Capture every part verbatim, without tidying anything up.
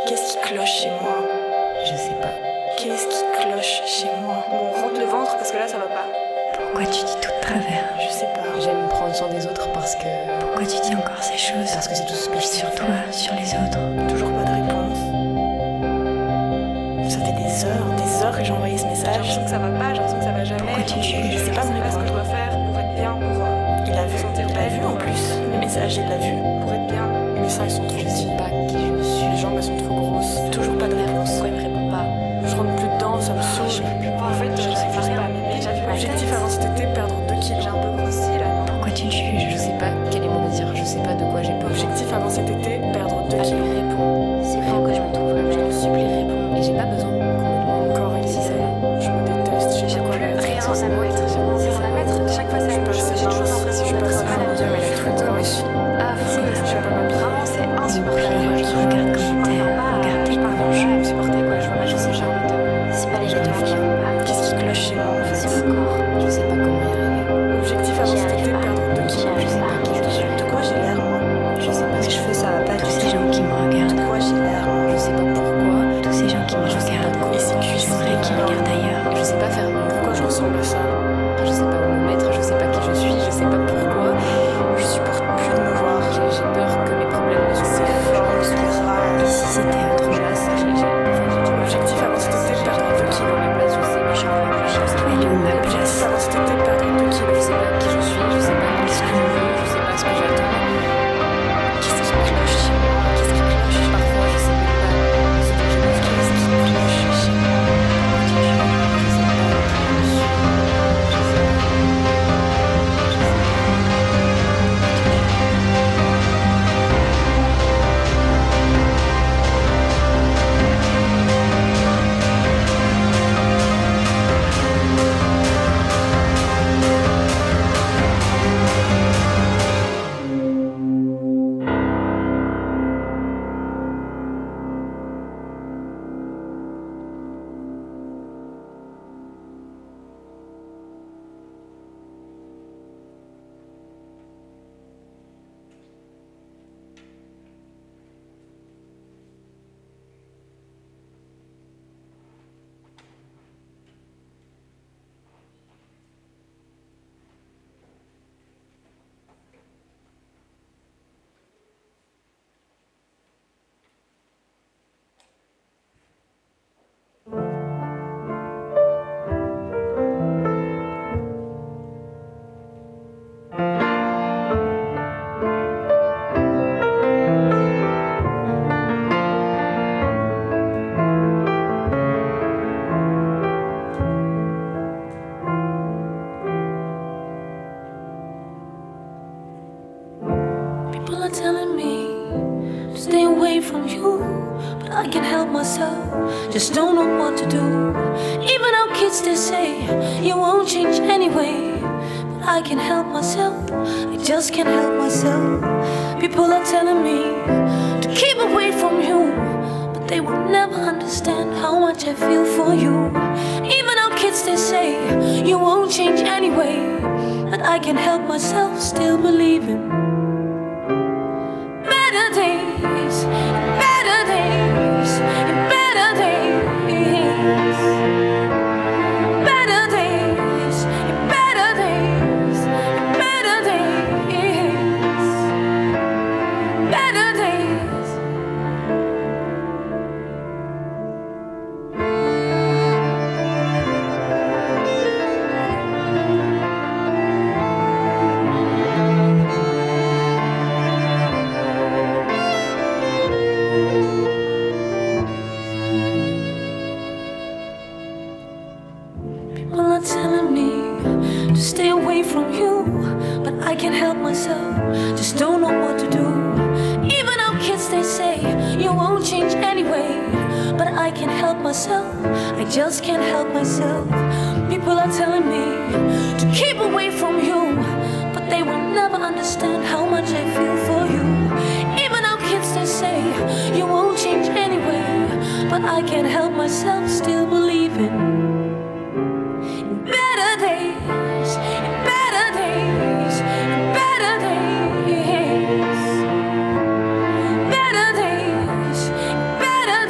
Qu'est-ce qui cloche chez moi? Je sais pas. Qu'est-ce qui cloche chez moi? Bon, rentre le ventre parce que là ça va pas. Pourquoi tu dis tout de travers? Je sais pas. J'aime prendre soin des autres parce que... Pourquoi tu dis encore ces choses? Parce que c'est tout ce que je sais Sur toi, sur les autres. Toujours pas de réponse. Ça fait des heures, des heures que j'ai envoyé ce message. J'ai l'impression que ça va pas, j'ai l'impression que ça va jamais. Pourquoi tu juges? Je sais pas, me ce que je dois faire pour être bien, pour... Il a vu, il l'a vu en plus. Le message, il l'a vu. Pour être bien. Mais ça, ils sont trop Je petits. sais pas qui je suis. Les jambes, elles sont trop grosses. Toujours pas de réponse. Pourquoi il me répond pas? Je rentre plus dedans, ça me saoule. Je peux plus En fait, je sais j'arrive pas pas à m'aimer. J'ai vu l'objectif avant cet été, perdre deux kilos. J'ai un peu grossi là. Pourquoi tu juges? Je sais pas quel est mon désir. Je sais pas de quoi j'ai peur. L'objectif avant cet été, perdre deux Elle kilos. lui répond. C'est vrai que je me trouve vraiment. Je lui supplie, réponds. Et j'ai pas besoin qu'on me demande Encore une si ça va. Je me déteste, je sais quoi mettre. Rien sans mot être, j'ai pensé à la mettre. Chaque fois, c'est la même chose. J'ai toujours l'impression Je suis d'être pas malade. Dieu, mais je suis comme je suis. Ah, Je suis pas ma vie. vraiment, c'est insupportable. Je regarde comme t'es, regarde tes Pardon, je vais me supporter, quoi. Je vois mal, je sais pas. C'est pas les gens qui vont pas. Qu'est-ce qui cloche chez moi en fait? C'est le corps. Je sais pas comment y arriver. L'objectif avant cet été, perdre deux kilos. J'y Je sais arrive pas qui je suis. De quoi j'ai l'air moi? Je sais pas Mes ce que je cheveux, fais. ça va pas Tous du ces tout. gens qui me regardent. De quoi j'ai l'air moi? Je sais pas pourquoi. Tous ces gens qui me Je sais pas regardent. quoi. Et ces Je cuisses. voudrais qu'ils regardent ailleurs. Je sais pas faire mieux. Pourquoi je ressemble à ça? Je sais pas où me mettre. Je sais pas qui je suis. Je sais pas pourquoi. Je supporte plus de me voir. J'ai j'ai peur que mes problèmes ne soient C'est fort, c'est grave. Et si c'était autre chose? L'objectif avant cet été, perdre deux kilos. Ma place, je sais, mais je suis pas plus. Je sais pas. Elle est où ma L'objectif place? avant cet été, perdre deux Je kilos. sais pas qui je suis. Je sais pas ce que je veux. Je sais pas ce que j'attends. Qu'est-ce qui cloche chez moi? Qu'est-ce qui cloche? Parfois, je sais même pas ce que je veux. Qu'est-ce qui cloche chez moi? Je sais pas qui je suis. Je sais pas. People are telling me to stay away from you, but I can't help myself, just don't know what to do. Even our kids, they say you won't change anyway, but I can't help myself, I just can't help myself. People are telling me to keep away from you, but they will never understand how much I feel for you. Even our kids, they say you won't change anyway, but I can't help myself, still believing. Better days, better days, better days, better days, better days, better days, better days. People are telling me to stay away from you, but I can't help myself, just don't know what to do. Even our kids, they say you won't change anyway, but I can't help myself, I just can't help myself. People are telling me to keep away from you, but they will never understand how much I feel for you. Even our kids, they say you won't change anyway, but I can't help myself, still believing. Better days, better days, better days, better days, better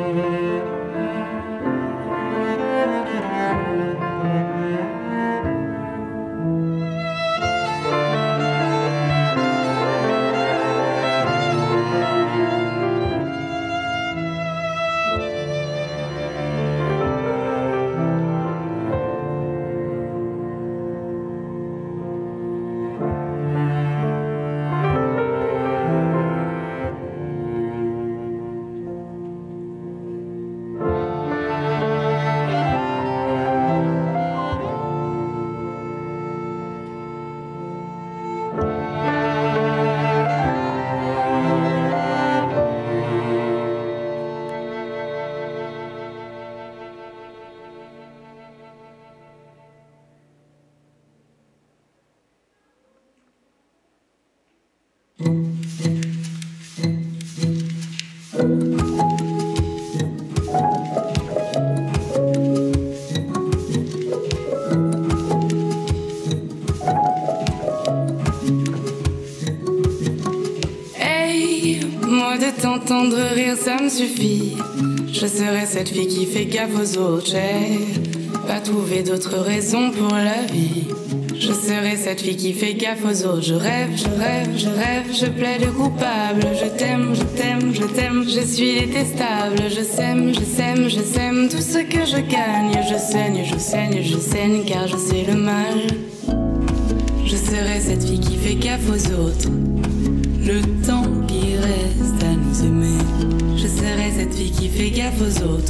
T'entendre rire, ça me suffit. Je serai cette fille qui fait gaffe aux autres. J'ai pas trouvé d'autres raisons pour la vie. Je serai cette fille qui fait gaffe aux autres. Je rêve, je rêve, je rêve, je plaide coupable. Je t'aime, je t'aime, je t'aime, je suis détestable. Je sème, je sème, je sème tout ce que je gagne. Je saigne, je saigne, je saigne car je sais le mal. Je serai cette fille qui fait gaffe aux autres. Le temps qui reste à nous aimer. Je serai cette fille qui fait gaffe aux autres.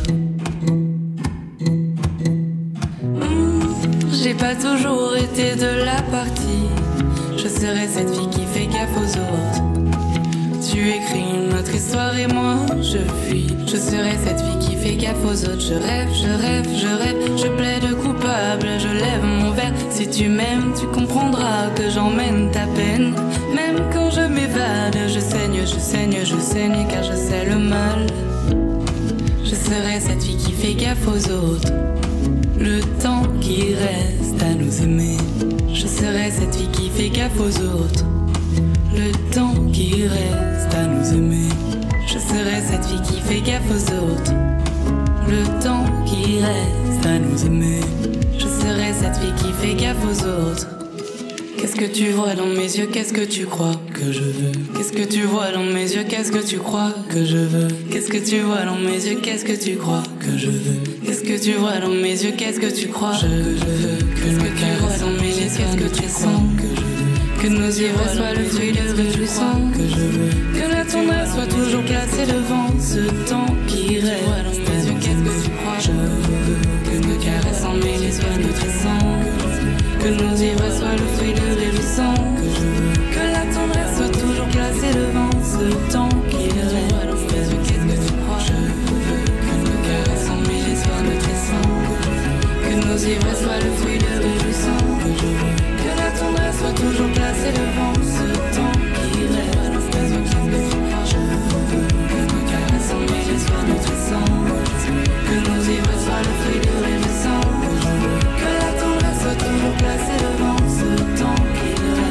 Mmh, j'ai pas toujours été de la partie. Je serai cette fille qui fait gaffe aux autres. Tu écris une autre histoire et moi je fuis. Je serai cette fille qui fait gaffe aux autres. Je rêve, je rêve, je rêve, je plaide coupable. Je lève mon verre. Si tu m'aimes, tu comprendras que j'emmène ta peine. Même quand je m'évade, je saigne, je saigne, je saigne car je sais le mal. Je serai cette fille qui fait gaffe aux autres. Le temps qui reste à nous aimer. Je serai cette fille qui fait gaffe aux autres. Le temps qui reste à nous aimer. Je serai cette fille qui fait gaffe aux autres. Le temps qui reste à nous aimer. Je serai cette fille qui fait gaffe aux autres. Qu'est-ce que tu vois dans mes yeux, qu'est-ce que tu crois que je veux? Qu'est-ce que tu vois dans mes yeux, qu'est-ce que tu crois que je veux? Qu'est-ce que tu vois dans mes yeux, qu'est-ce que tu crois que je veux? Qu'est-ce que tu vois dans mes yeux, qu'est-ce que tu crois que je veux? Qu'est-ce que tu vois dans mes yeux, qu'est-ce que tu sens que je veux? Que nos yeux soient le fruit de réjouissant que je veux. Que la tendresse soit toujours placée devant ce temps qui reste. Dans mes yeux, qu'est-ce que tu crois je veux? Que nos caresses en mêlée soient nutrissants. Que nos ivresses soient le fruit de réjouissant que je veux. Que la tendresse soit toujours placée devant ce temps qui reste. Dans mes yeux, qu'est-ce que tu crois je veux? Que nos caresses en mêlée soient nutrissants. Que nos ivresses soient le fruit de réjouissant que je veux. Que la tendresse soit toujours placée devant ce temps qui reste. Dans mes yeux, qu'est-ce que tu crois je veux? Que nos caresses en mêlée soient nutrissants. Que nos ivresses soient le fruit de réjouissant que je veux. Que la tendresse soit toujours placée devant ce temps qui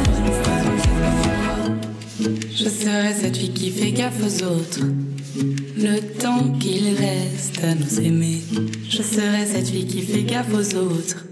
reste. Je serai cette fille qui fait gaffe aux autres. Le temps qu'il reste à nous aimer. Je serai cette fille qui fait gaffe aux autres.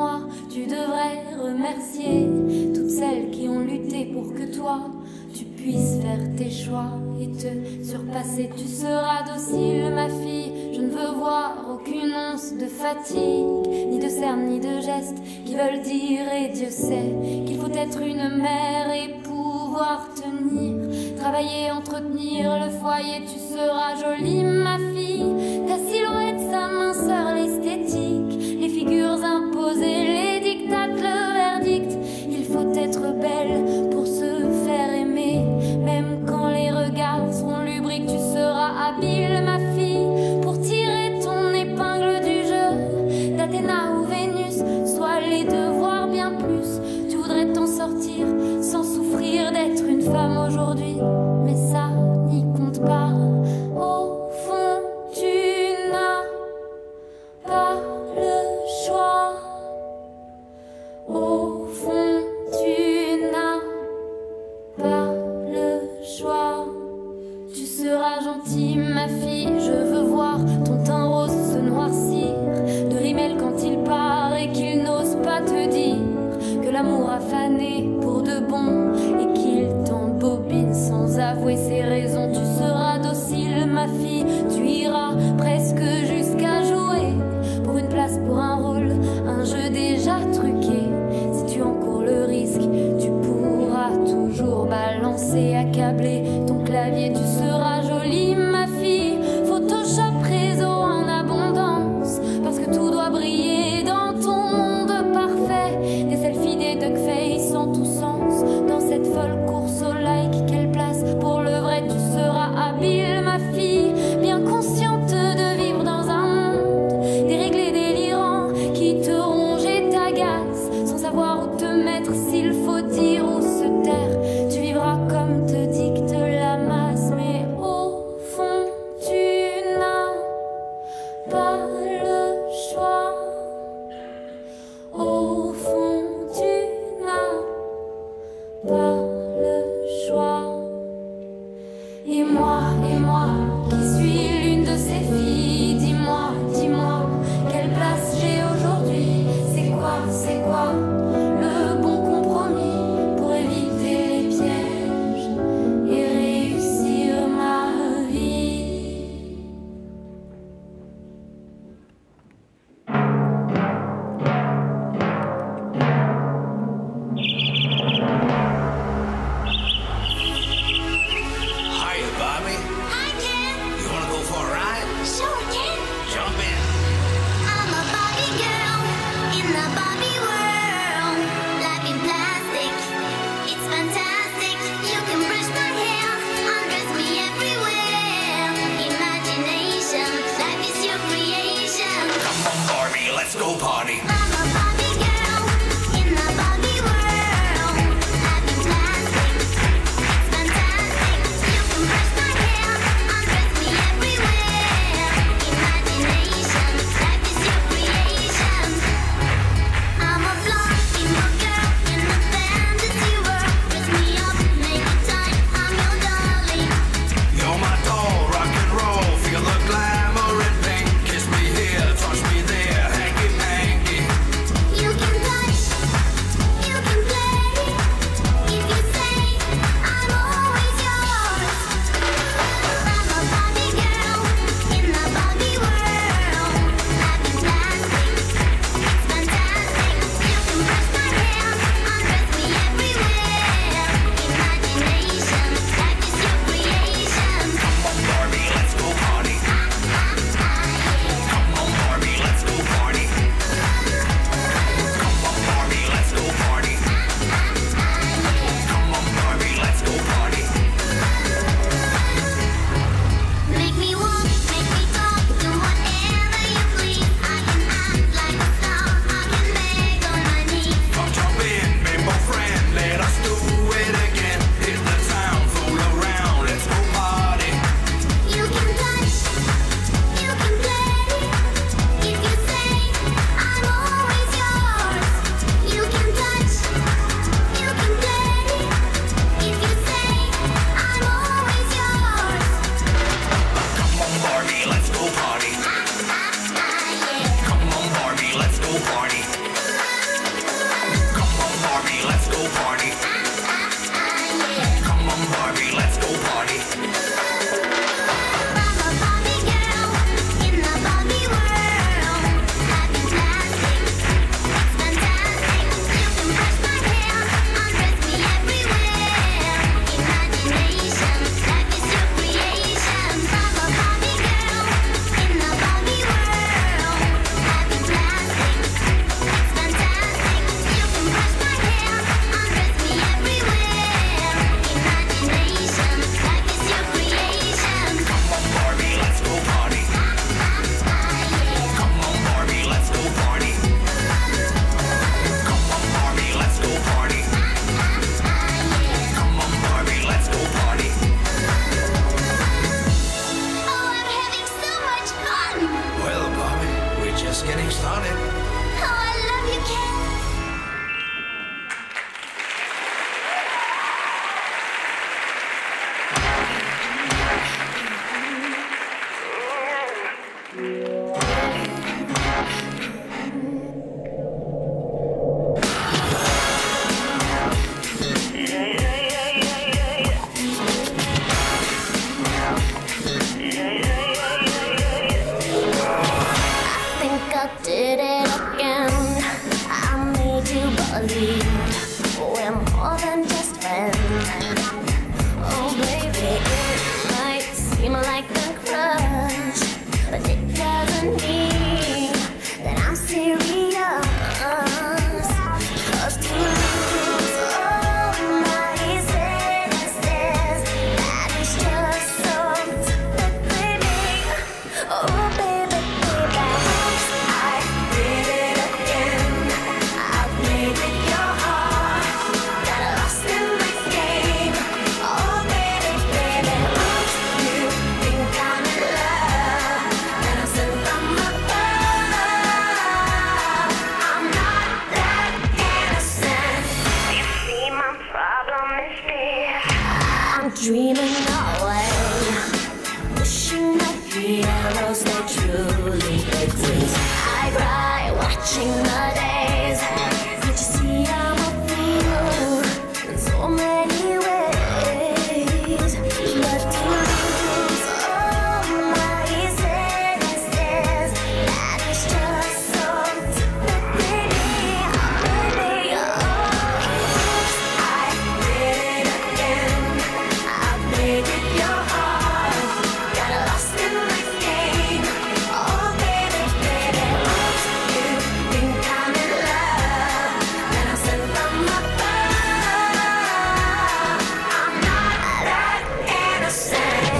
moi, tu devrais remercier toutes celles qui ont lutté pour que toi, tu puisses faire tes choix et te surpasser. Tu seras docile, ma fille, je ne veux voir aucune once de fatigue, ni de cernes, ni de gestes qui veulent dire, et Dieu sait qu'il faut être une mère et pouvoir tenir, travailler, entretenir le foyer. Tu seras jolie, ma fille, ta silhouette, sa minceur, l'esthétique, les figures imposées, les dictates, le verdict. Il faut être belle pour se faire aimer, même quand les regards seront lubriques. Tu seras habile, ma fille, pour tirer ton épingle du jeu, d'Athéna ou Vénus, soit les deux, voire bien plus. Tu voudrais t'en sortir sans souffrir d'être une femme aujourd'hui, mais ça n'y compte pas. Au fond, tu n'as pas le choix. Au fond, tu n'as pas le choix. Tu seras gentille, ma fille, je veux voir ton teint rose se noircir de rimel quand il part et qu'il n'ose pas te dire que l'amour a fané pour de bon et qu'il t'embobine sans avouer ses raisons. Tu seras docile, ma fille, tu iras presque jusqu'à jouer pour une place, pour un rôle, un jeu déjà truqué. Si tu encours le risque, tu pourras toujours balancer, accabler ton clavier. Tu seras jolie, ma fille, Photoshop réseau en abondance, parce que tout doit briller dans ton monde parfait. Des selfies, des duckface en tous sens, dans cette folle course au like. Quelle place pour le vrai? Tu seras habile, ma fille, bien consciente de vivre dans un monde déréglé, délirant, qui te ronge et t'agace, sans savoir où te mettre, s'il faut dire ou se taire. Tu vivras comme te dicte la masse, mais au fond tu n'as pas le choix. Au fond tu n'as pas le choix. Et moi, et moi, qui suis l'une de ces filles, dis-moi, dis-moi, quelle place j'ai aujourd'hui? C'est quoi, c'est quoi le bon compromis pour éviter les pièges et réussir ma vie? Hiya, Bobby. Hi, Ken. You wanna go for a ride? Sure, Ken. Jump in. I'm a Barbie girl in the Barbie world. Life in plastic, it's fantastic. You can brush my hair, undress me everywhere. Imagination, life is your creation. Come on, Barbie, let's go party. I'm a Barbie girl in the Barbie world. Life in plastic, it's fantastic. You can brush my hair, undress me everywhere. Imagination, life is your creation. believe we're more than just friends. Oh baby, it might seem like a crush, but it doesn't mean that I'm serious. 'Cause to lose all my senses, that is just so pretty. Oh baby, baby, I did it again. I played with your heart, got lost in this game. Oh baby, baby, you think I'm in love, and I'm sent from above. I'm not that innocent. You see, my problem is this: I'm dreaming away, wishing that heroes they truly exist. I cry watching the days. Can't you see I'm a fool in so many ways? But to lose all my senses, that is just so pretty, pretty. Oh, I did it again. I played with your heart, got lost in this game. Oh baby, baby, you think I'm in love, and I'm sent from above. I'm not that innocent.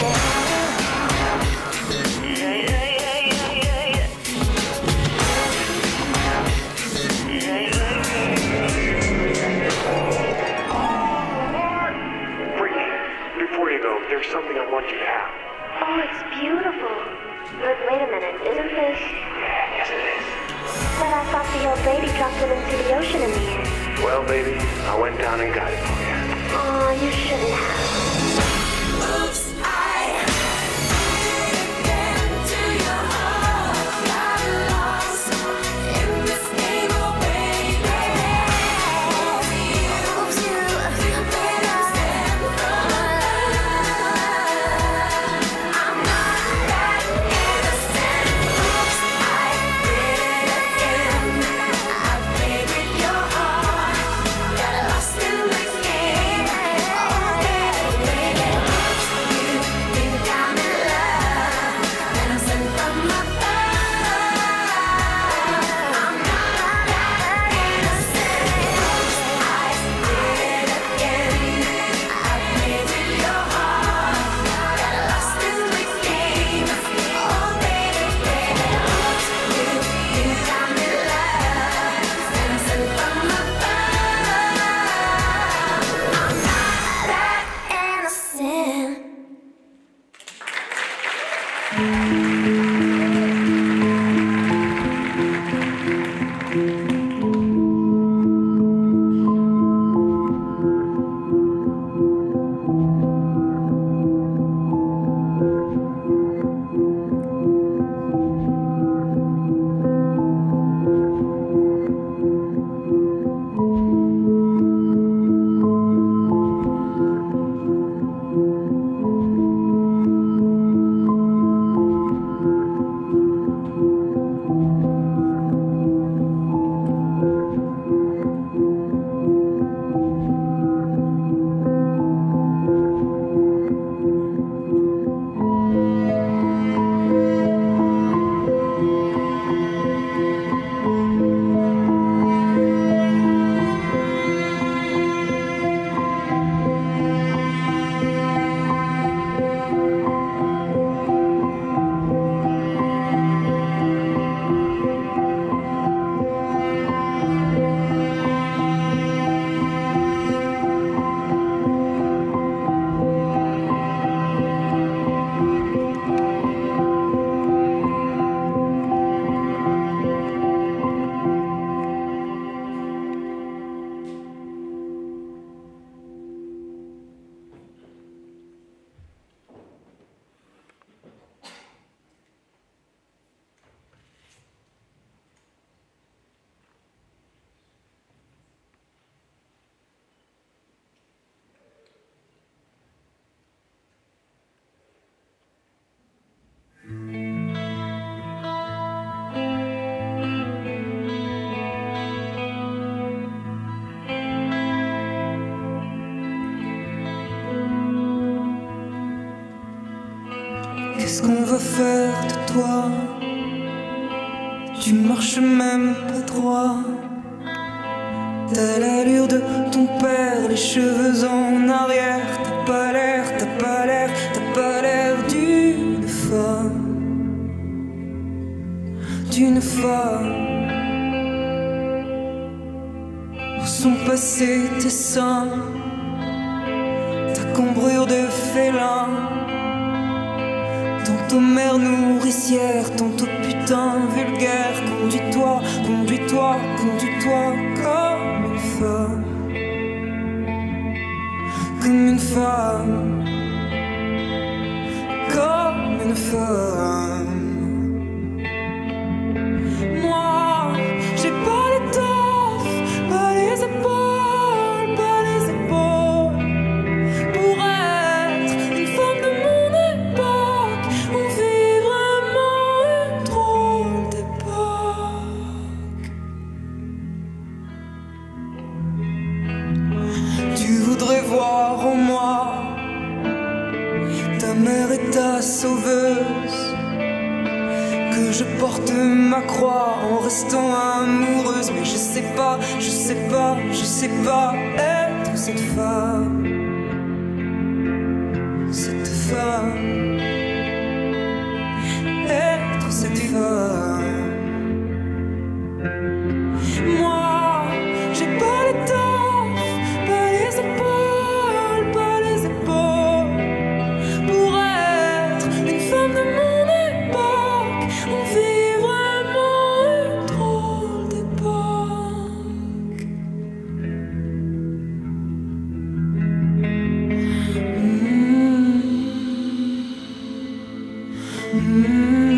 Freak, before you go, there's something I want you to have. Oh, it's beautiful. But wait a minute, isn't this? Yeah, yes it is. But I thought the old lady dropped it into the ocean in the end. Well, baby, I went down and got it for you. Oh, you shouldn't have. Oops, I did it again to your heart. Got lost in this game, oh baby. Oops, you, you better stand for love. I'm not that innocent. Oops, I did it again. I played with your heart, got lost in this game. Oh baby, qu'est-ce qu'on va faire de toi? Tu marches même pas droit. T'as l'allure de ton père, les cheveux en arrière. T'as pas l'air, t'as pas l'air, t'as pas l'air d'une femme. D'une femme. Où sont passés tes seins? Ta cambrure de félin. Tantôt mère nourricière, tantôt putain vulgaire. Conduis-toi, conduis-toi, conduis-toi comme une femme. Comme une femme. Comme une femme. Moi, j'ai pas l'étoffe, pas les épaules, pas les épaules. Pour être une femme de mon époque, on vit vraiment une drôle d'époque. Tu voudrais voir en moi ta mère et ta sauveuse, que je porte ma croix en restant amoureuse. Mais je sais pas, je sais pas, je sais pas être cette femme. Cette femme. Être cette femme. Moi, j'ai pas l'étoffe, pas les épaules, pas les épaules. Pour être une femme de mon époque, on vit vraiment une drôle d'époque. Mmh.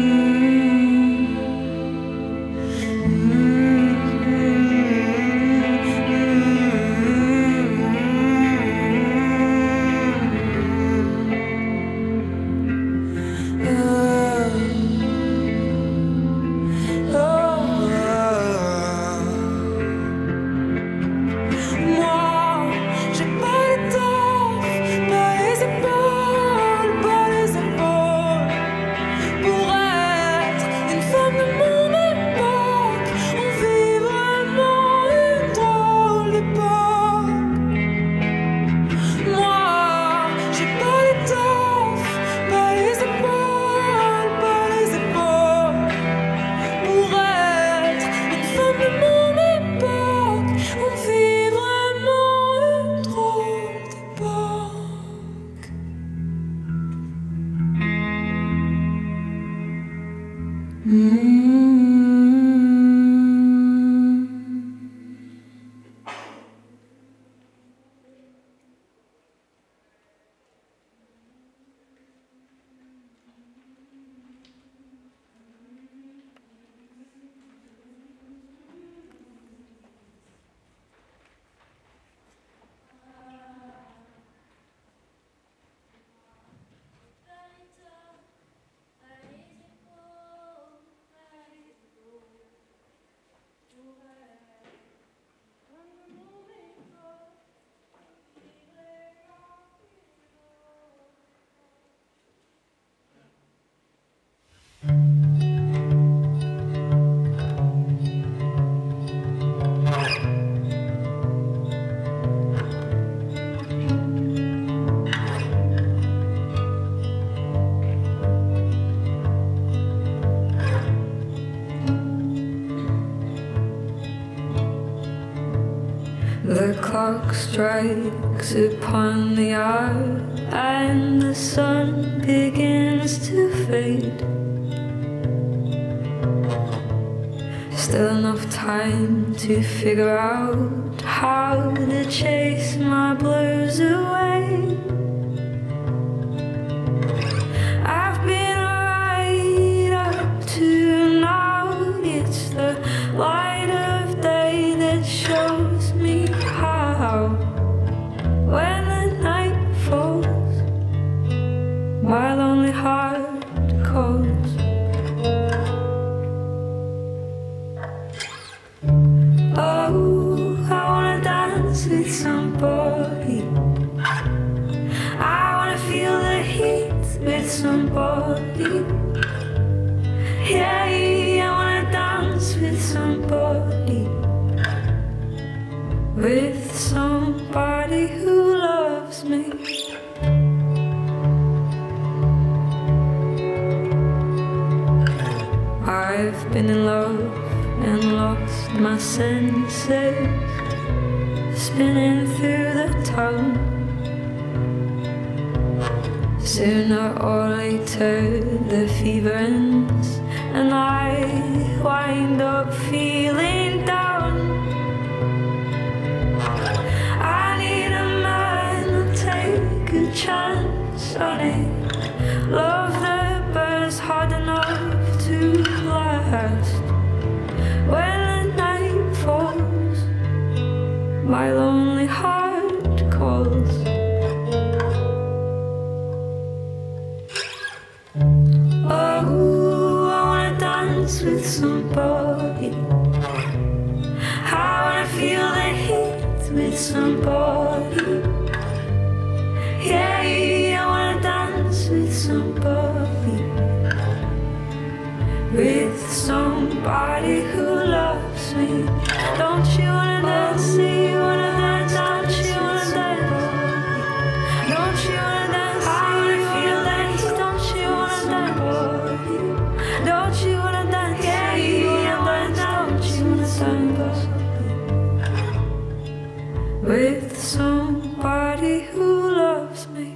The clock strikes upon the hour and the sun begins to fade. Still enough time to figure out how to chase my blues away. I've been right up to now. It's the light of day that shows me how. When the night falls, my lonely heart calls. Oh, I wanna dance with somebody. Yeah, I wanna dance with somebody, with somebody who loves me. I've been in love and lost my senses, spinning through the town. Sooner or later the fever ends and I wind up feeling down. I need a man to take a chance on it, love that burns hard enough to last. When the night falls, my lonely heart calls. Oh, I wanna dance with somebody, I wanna feel the heat with somebody. Yeah, I wanna dance with somebody, with somebody who loves me. Don't you wanna dance? Do you wanna dance? Don't you wanna dance? Don't you wanna dance? I wanna feel that heat. Don't you wanna dance? Don't you wanna dance? Yeah, you wanna dance. Don't you wanna dance? With somebody who loves me.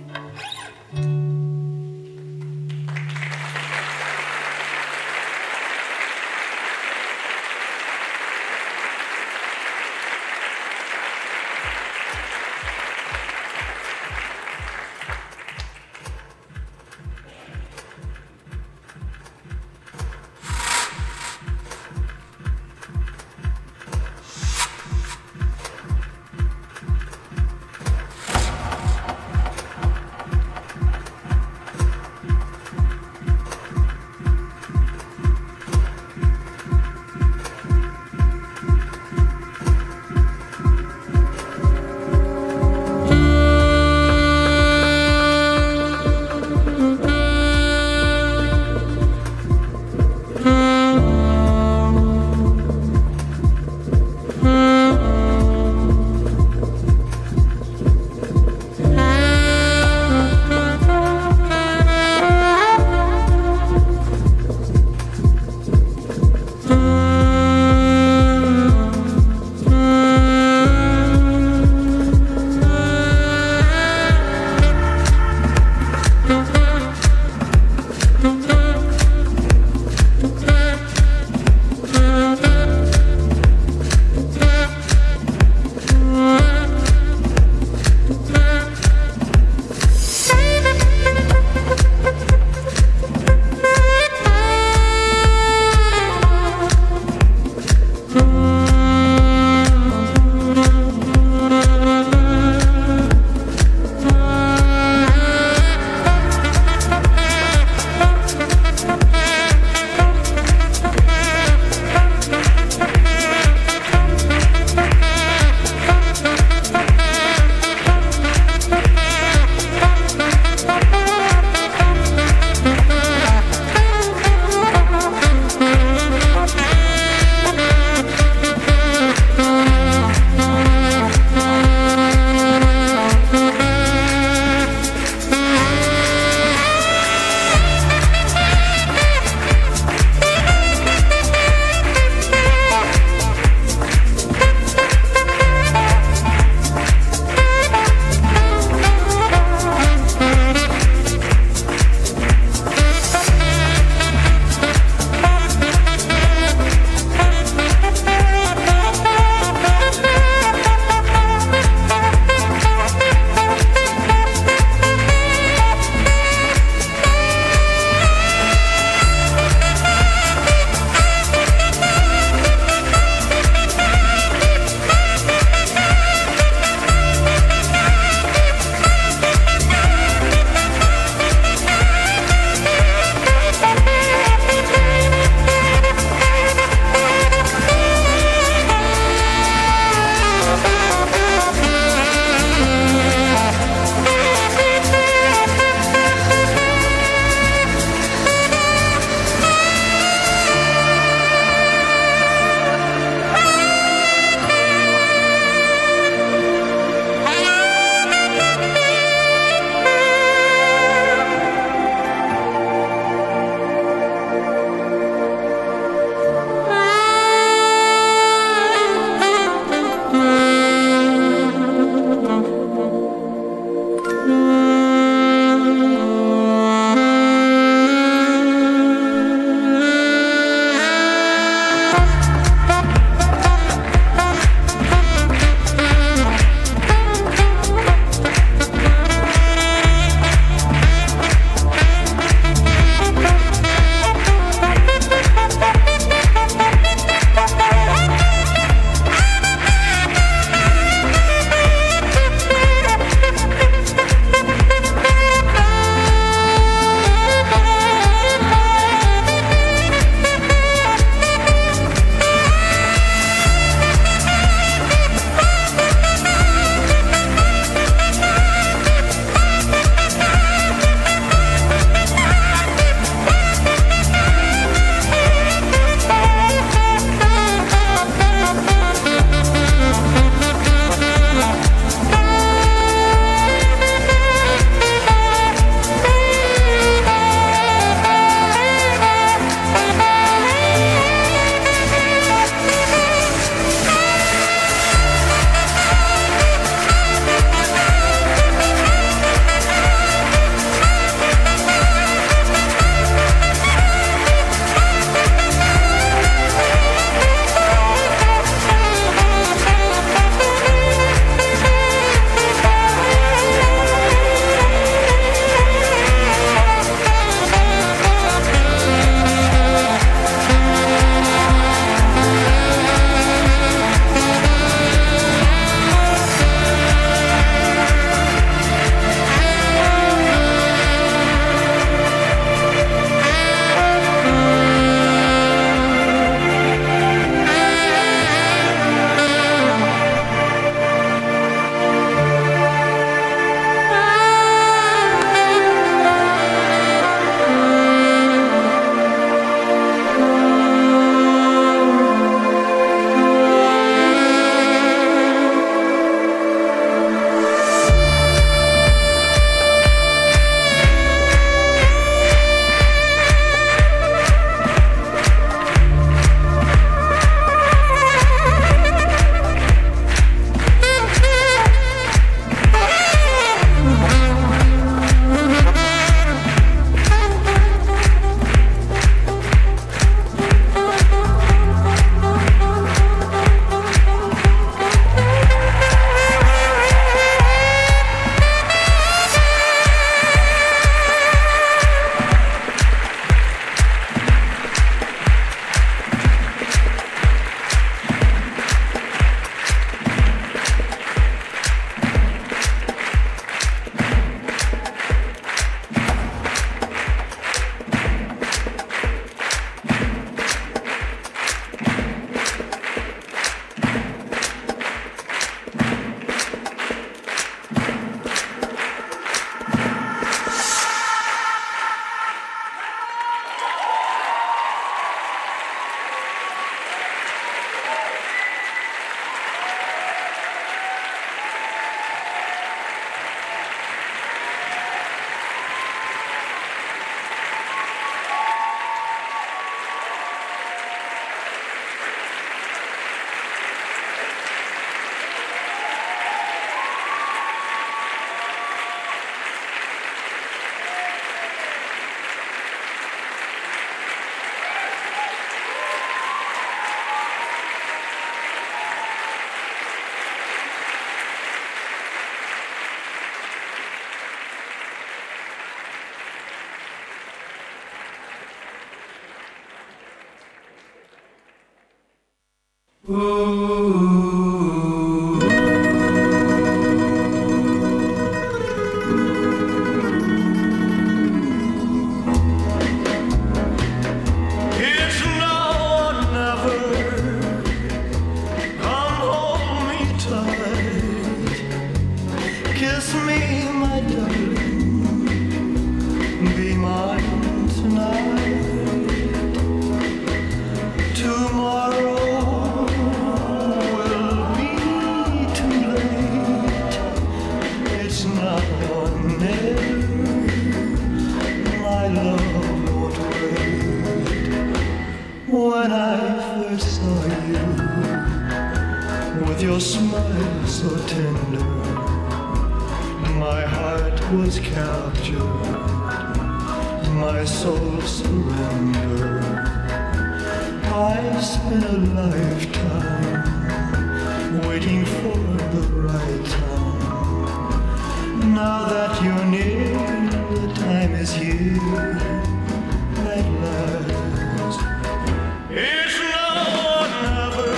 When I first saw you, with your smile so tender, my heart was captured, my soul surrendered. I spent a lifetime waiting for the right time. Now that you're near, the time is here at last. It's now or never.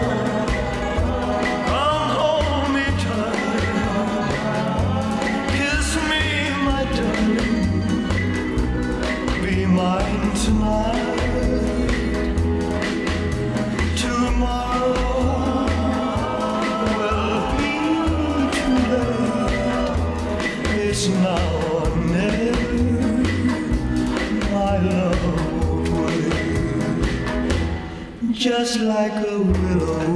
Come hold me tight. Kiss me, my darling. Be mine tonight. Tomorrow will be too late. It's now or never. My love. Just like a willow,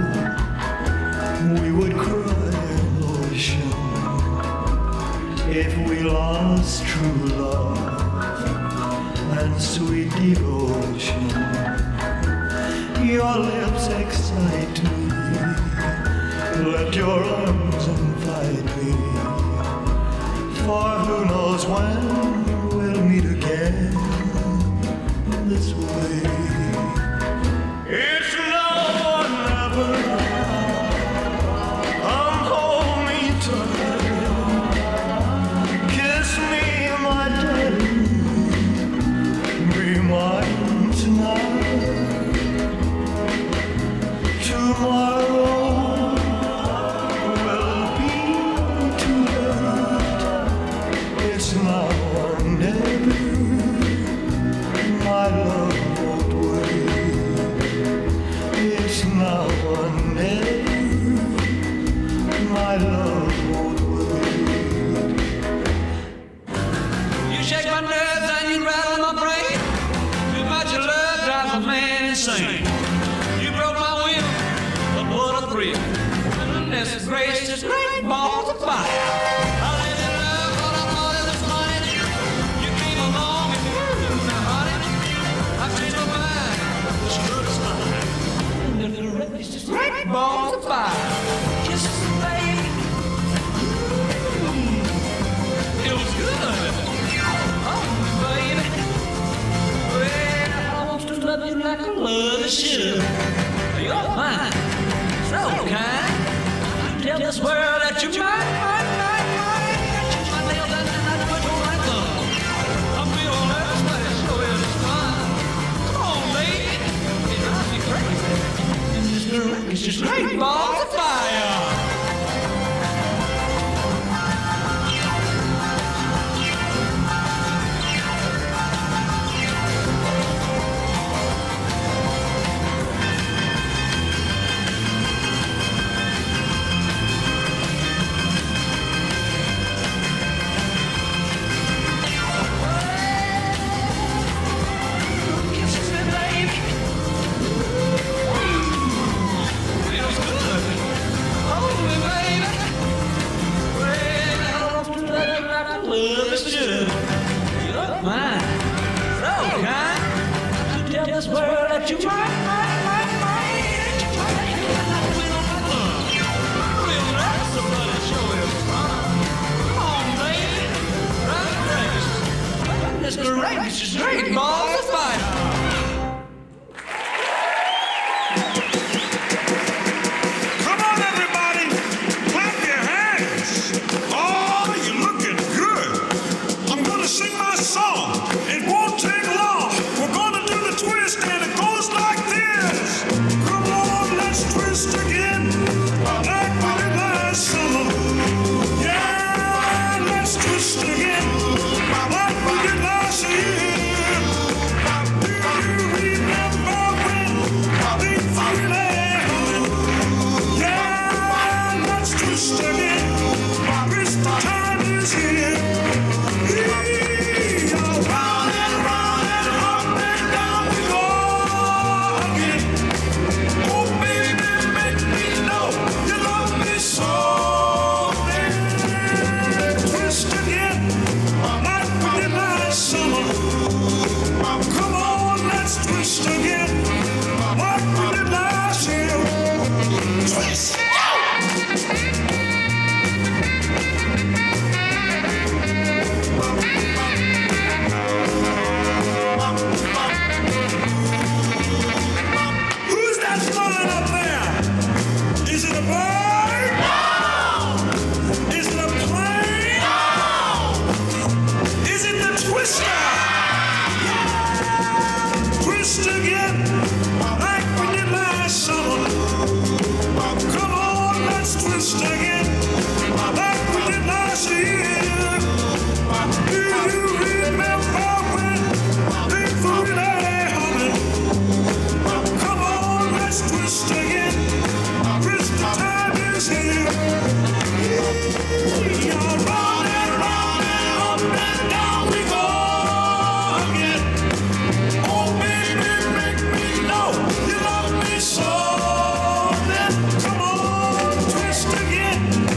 we would cry an ocean if we lost true love and sweet devotion. Your lips excite me, let your arms invite me, for who knows when we'll meet again this way. It's now or never. Come hold me tight. Kiss me, my darling. Be mine tonight. Tomorrow will be too late. It's now or never. My love won't wait. It's now or never. My love won't wait. You shake my nerves and you rattle my brain. Too much of love drives a man insane. You broke my will, but what a thrill. Goodness gracious, great balls of fire. I live in love, but I'm all in this money. You came along and you now, honey. I've changed my mind. This good is mine. It's just great balls of fire. Kisses and baby. Mm. It was good. Oh, baby. Well, I want to love you like I love you should. You're fine. So kind. You tell this world that you're mine, mine, mine, mine. You my nails and I put your right thumb. I feel nervous, but it sure is fun. Come on, baby. It drives me crazy. It's just great balls of fire. Kisses me, baby. Feels good. twist again. Twist, the time is here. Round and round and up and down we go again. Oh baby, make me know you love me so. Twist again, like we did last summer. Come on, let's twist again, like we did last year. Twist. Who's that flying up there? Is it a bird? No! Is it a plane? No! Is it the twister? Yeah! Twist again, like we did last summer. Come on, let's twist again, like we did last year. Do you remember when things were really humming? Come on, let's twist again. Twist, the time is here. Yeah, round and round and up and down we go again. Oh baby, make me know you love me so. Then come on, twist again,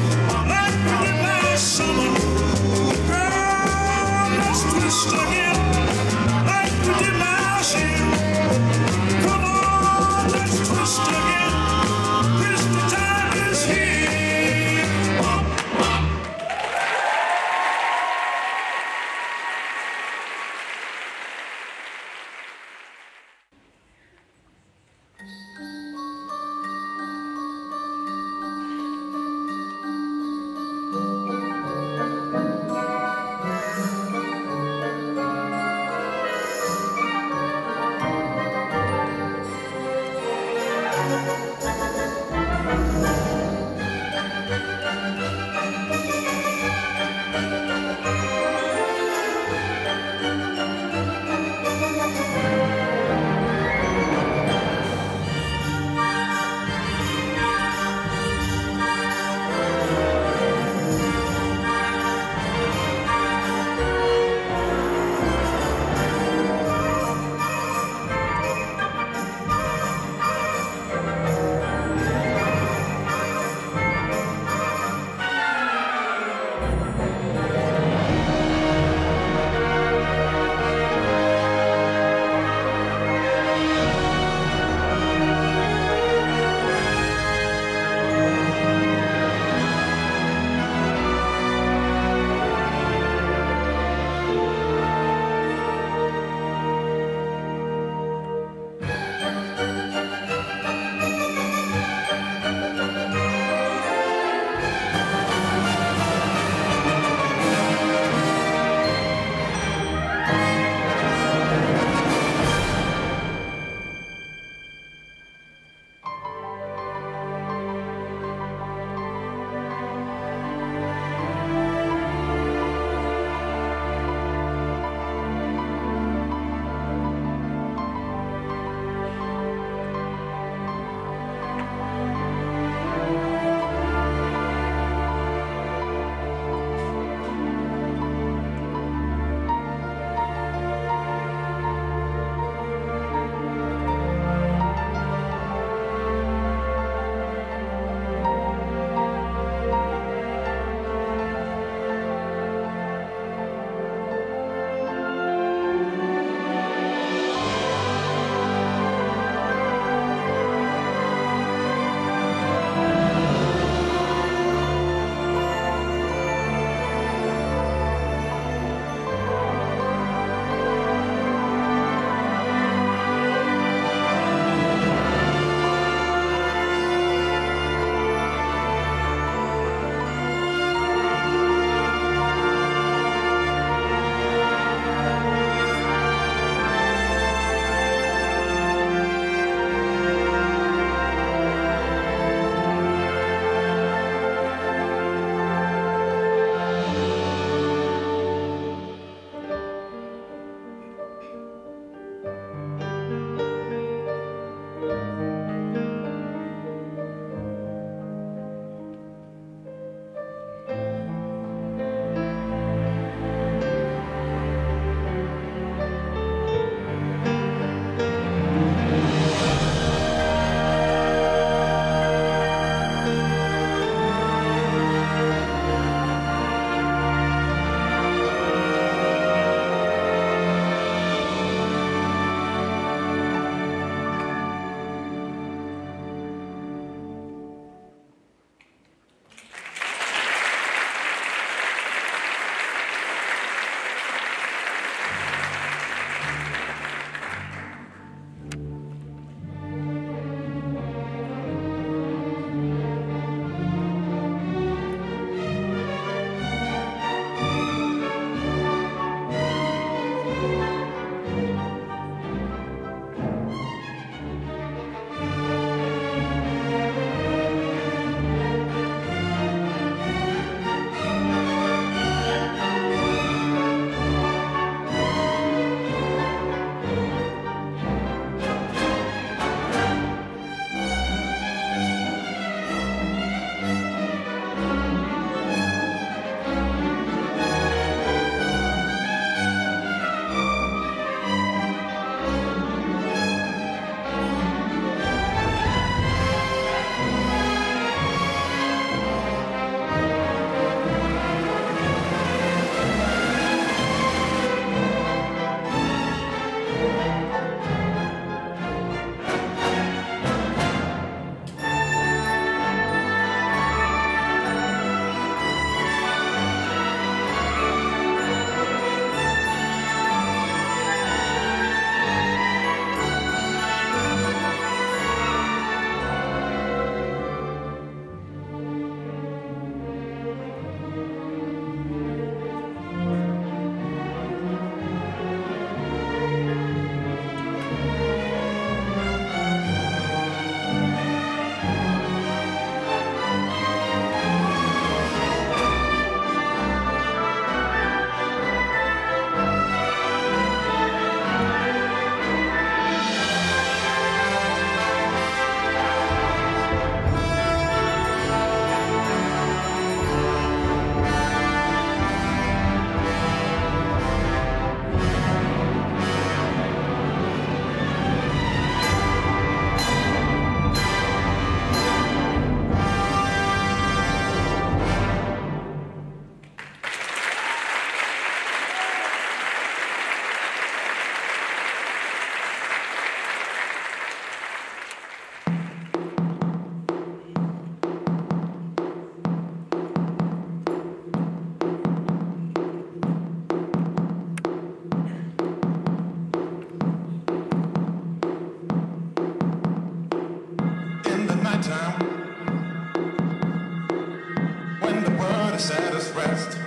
the saddest rest,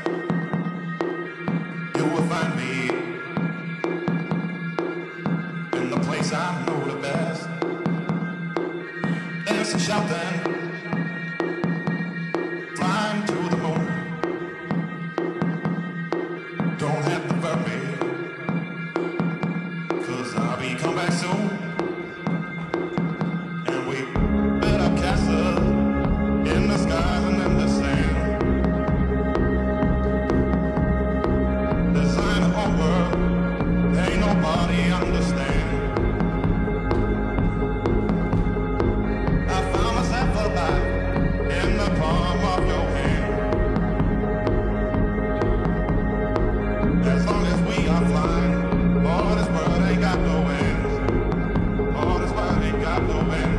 you will find me in the place I know the best. Dancing, shouting, flying to the moon. Don't have to worry, 'cause I'll be come back soon. And we built up castles in the skies and in the sand. Design a whole world, ain't nobody understand. I found myself alive in the palm of your hand. As long as we are flying, all this world ain't got no end. All this world ain't got no end.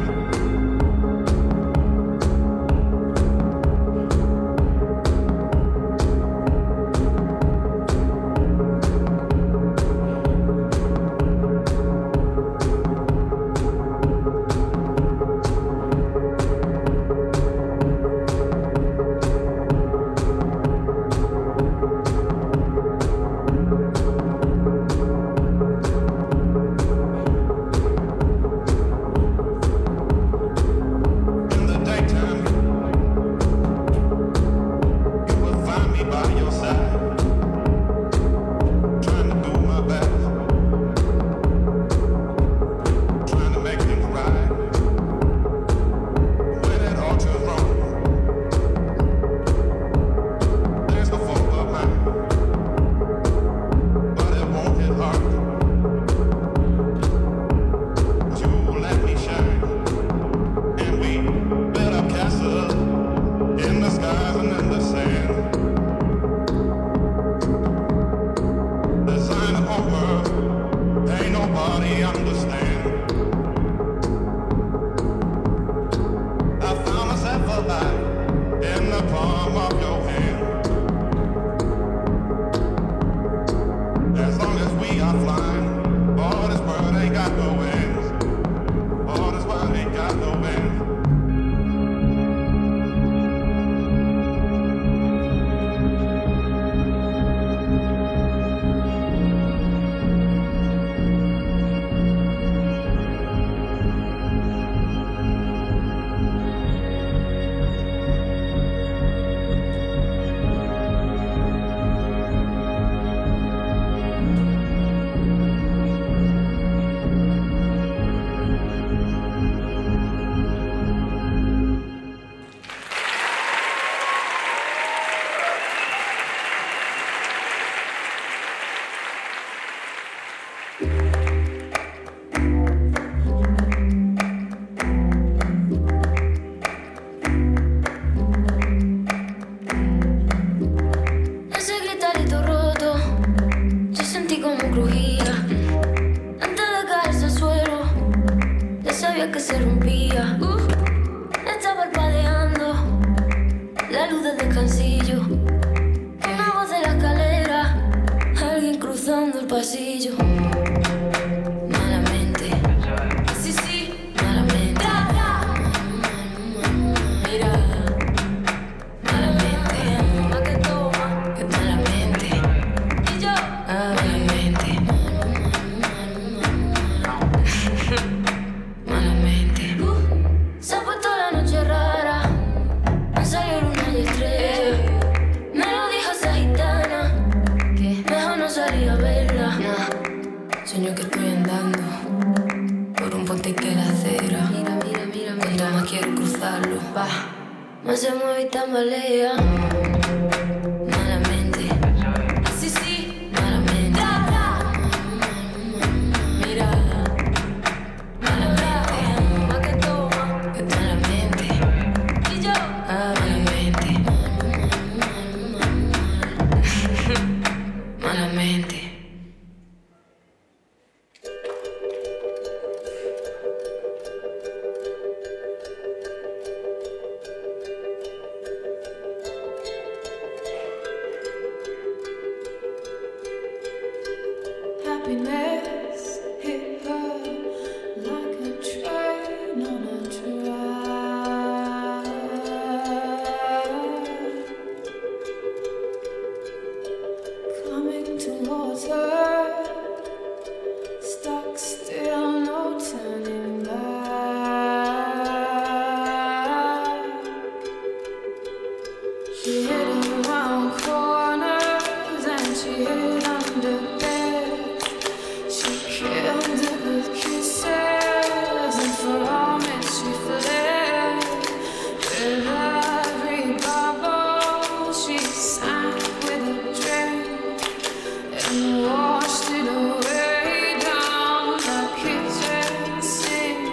She hid around corners and she hid under bed. She killed it with kisses and for all men she fled. With every bubble she sank with a drink and washed it away down the kitchen sink.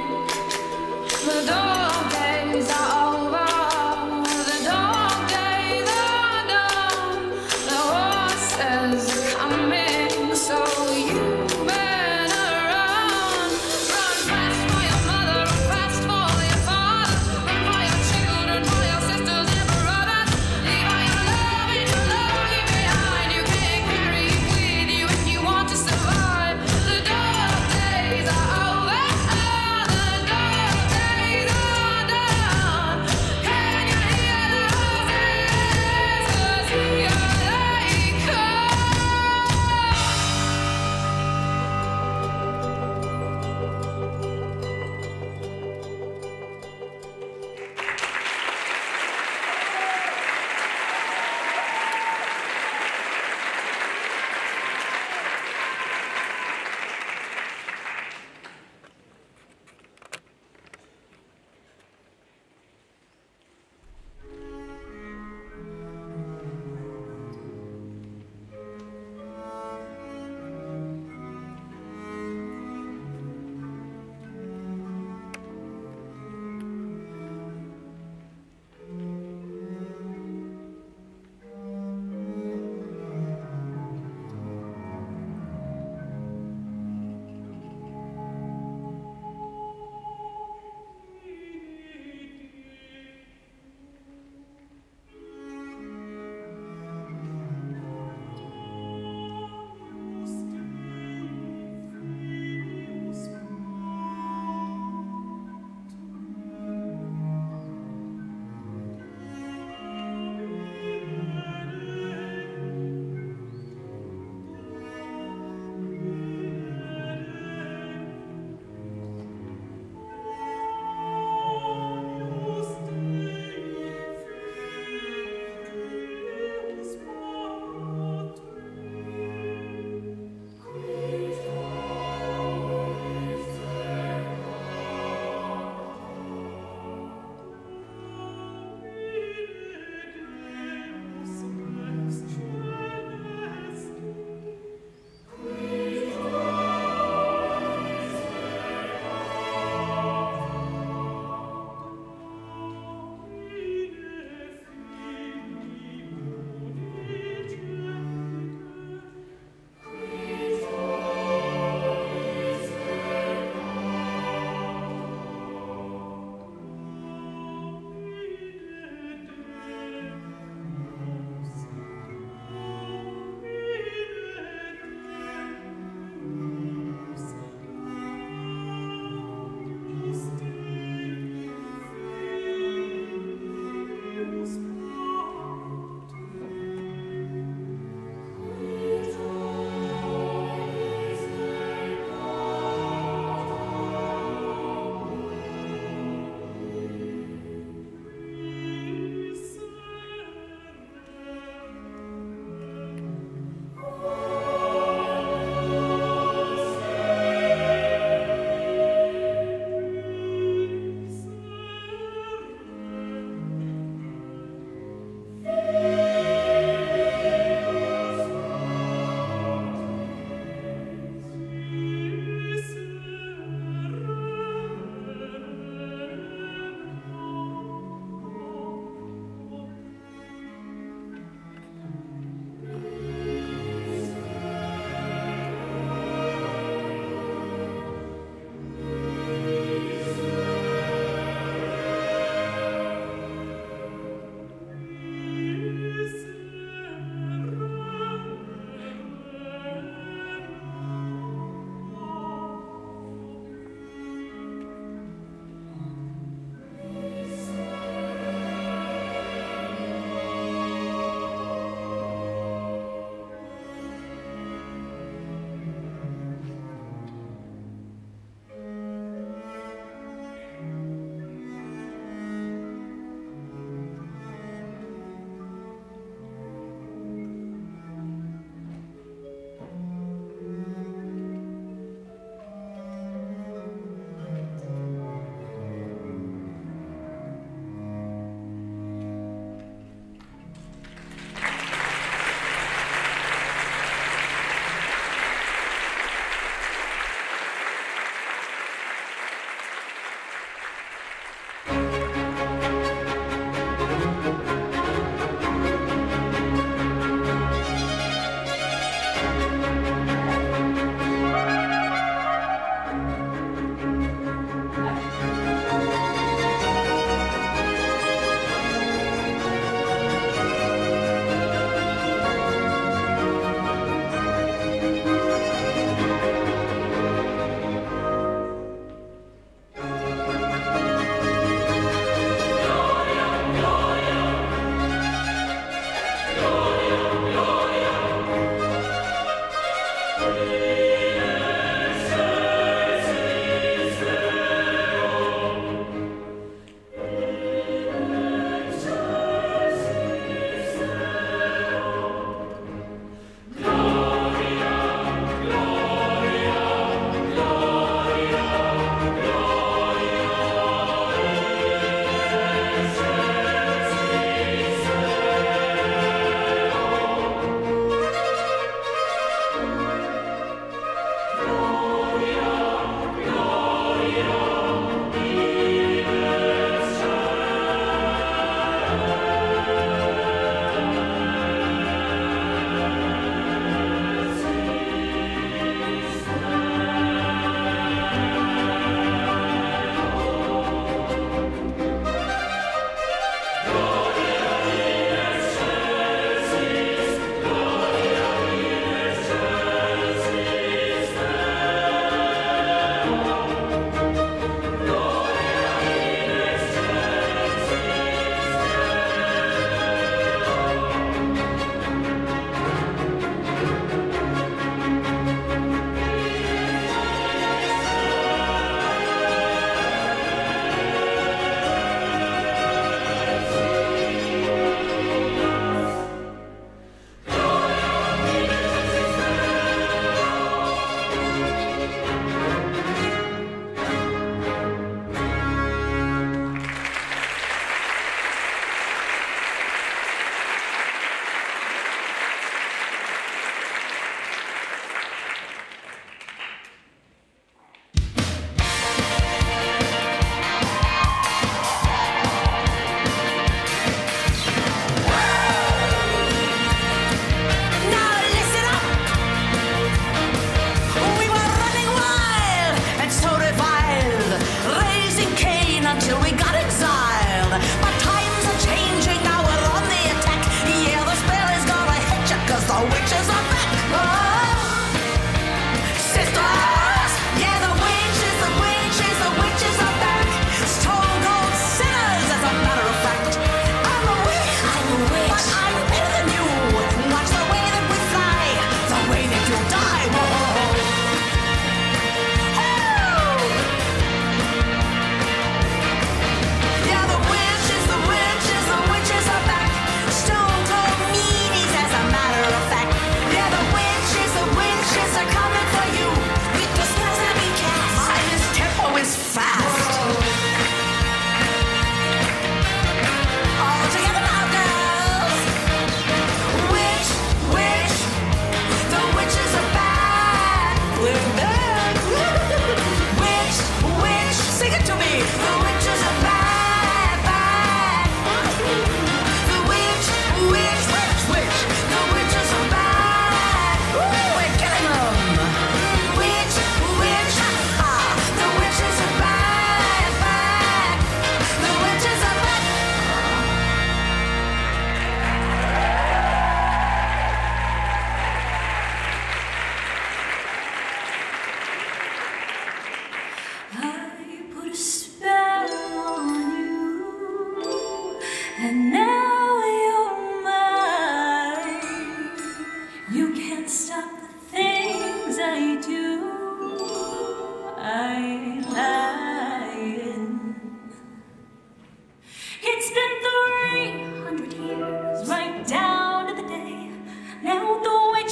The dark days are over. The dark days are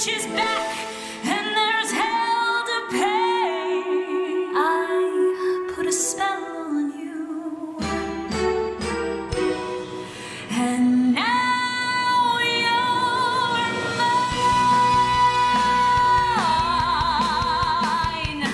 witch's back, and there's hell to pay. I put a spell on you, and now you're mine.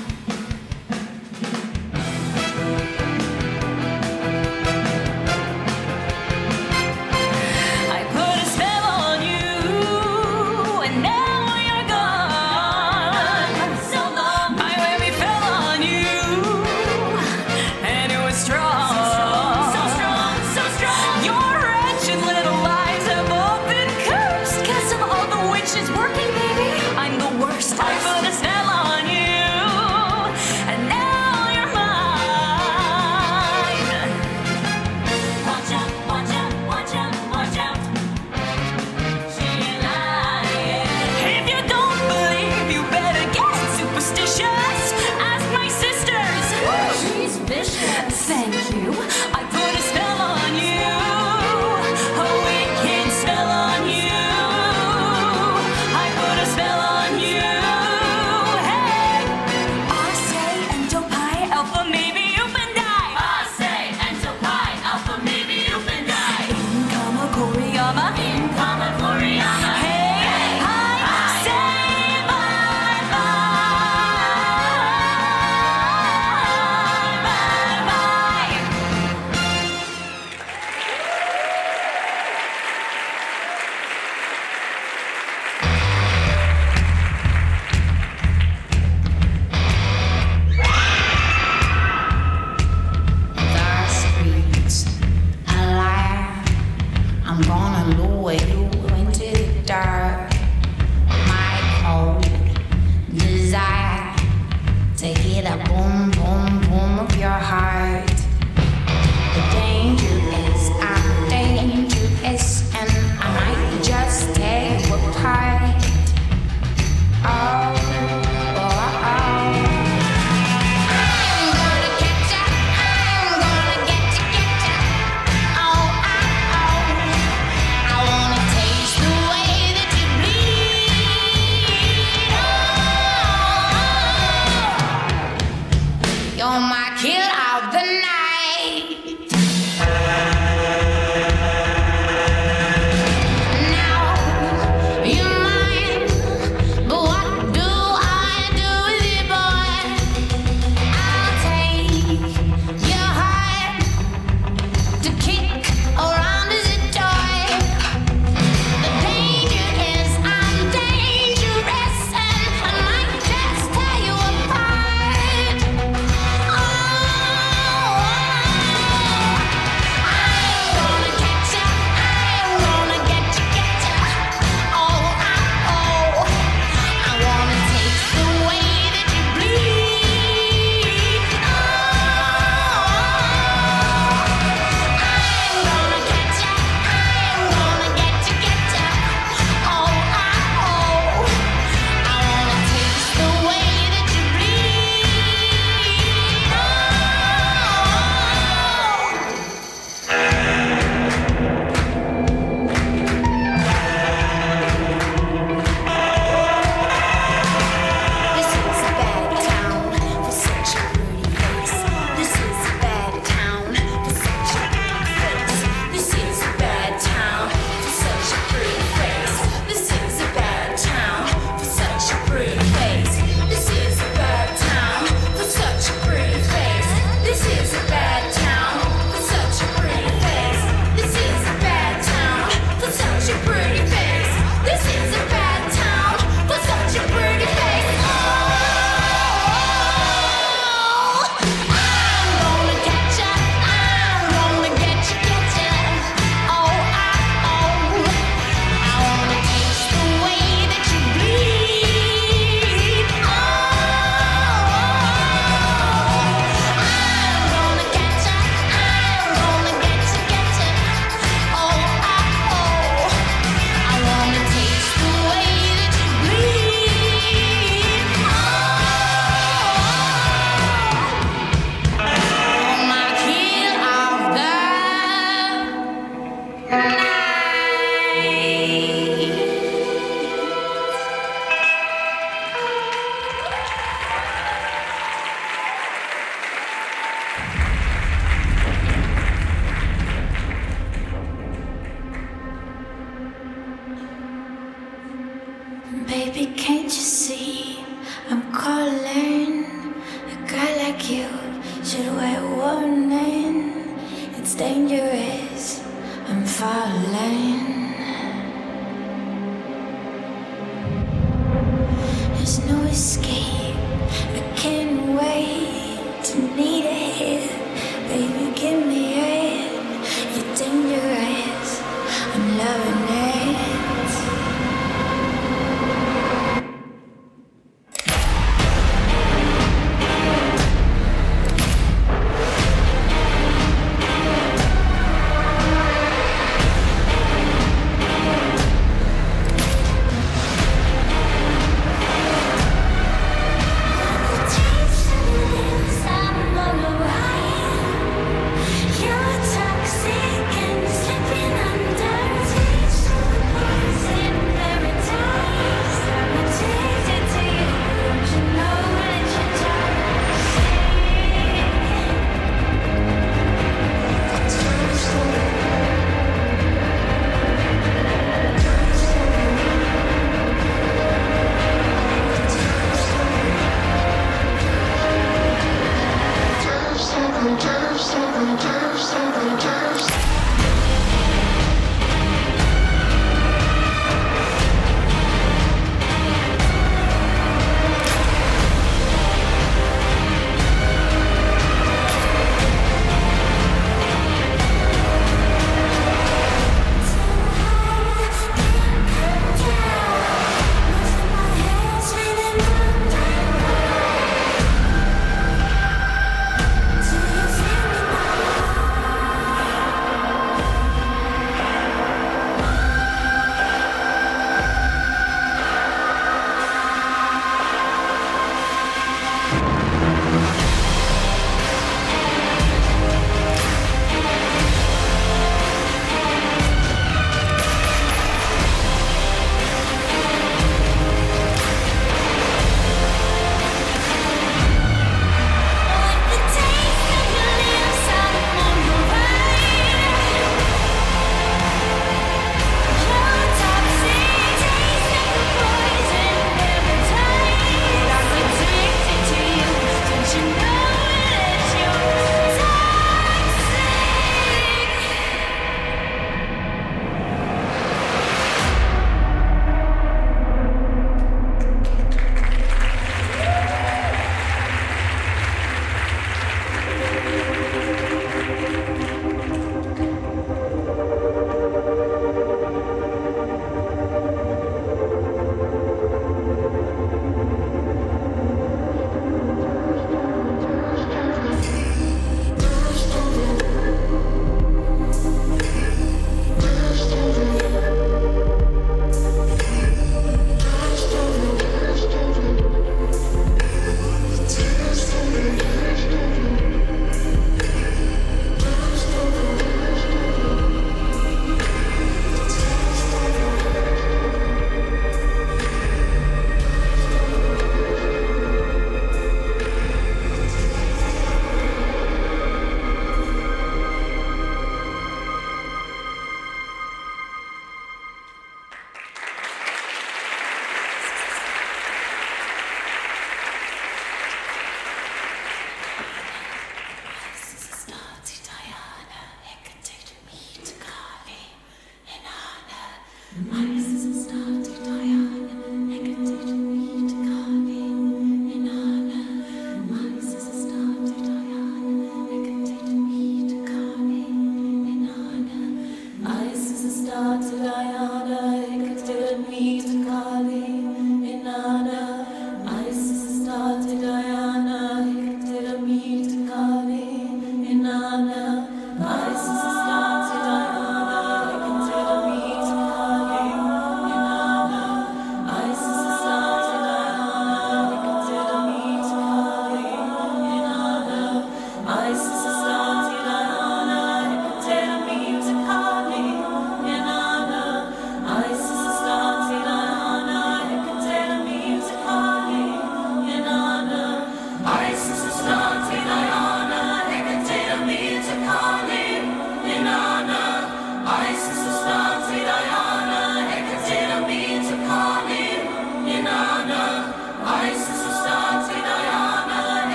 I put a spell on you, and now you're gone. So long. My baby fell on you, and it was strong. So strong, so strong. Your wretched little lives have all been cursed. 'Cause of all the witches working, baby, I'm the worst. I put a spell on you, and now you're mine. Watch out, watch out, watch out, watch out. She lying. If you don't believe, you better get superstitious. Ask my sisters. She's vicious. Thank you. I put a spell on you, a wicked spell on you. I put a spell on you. Hey, I say endo pi alpha, maybe you can die. I say endo pi alpha, maybe you can die. In kama Koriyama, in kama Koriyama. Hey, I say bye bye, bye bye. The streets alive. I'm gonna lure you into the dark. My cold desire to hear the boom, boom, boom of your heart. The danger is I'm dangerous, and I might just tear you apart. Oh, oh, oh. I'm gonna get ya, I'm gonna get ya, get ya. Oh, oh, oh. I wanna taste the way that you bleed. Oh, Baby, can't you see I'm calling? A guy like you should wear warning. It's dangerous, I'm falling. There's no escape, I can't wait to need it. Baby, give me it. You're dangerous, I'm loving it.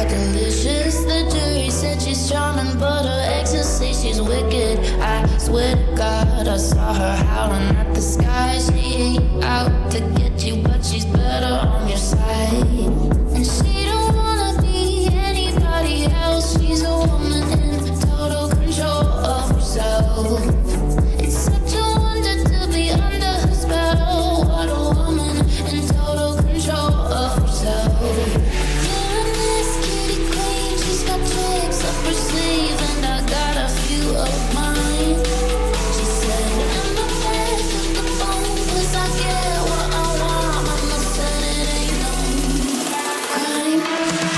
quite delicious. The jury said she's charming, but her exes say she's wicked. I swear to God, I saw her howling at the sky. She ain't out to get you, but she's better on your side. And she don't wanna be anybody else. She's a woman in total control of herself. It's such a wonder to be under her spell. What a woman in total control of herself. Feeling this kitty queen, she's got tricks up her sleeve, and I got a few of mine. She said, I'm a bad with the phone, 'cause I get what I want. I'm not saying it ain't no crime.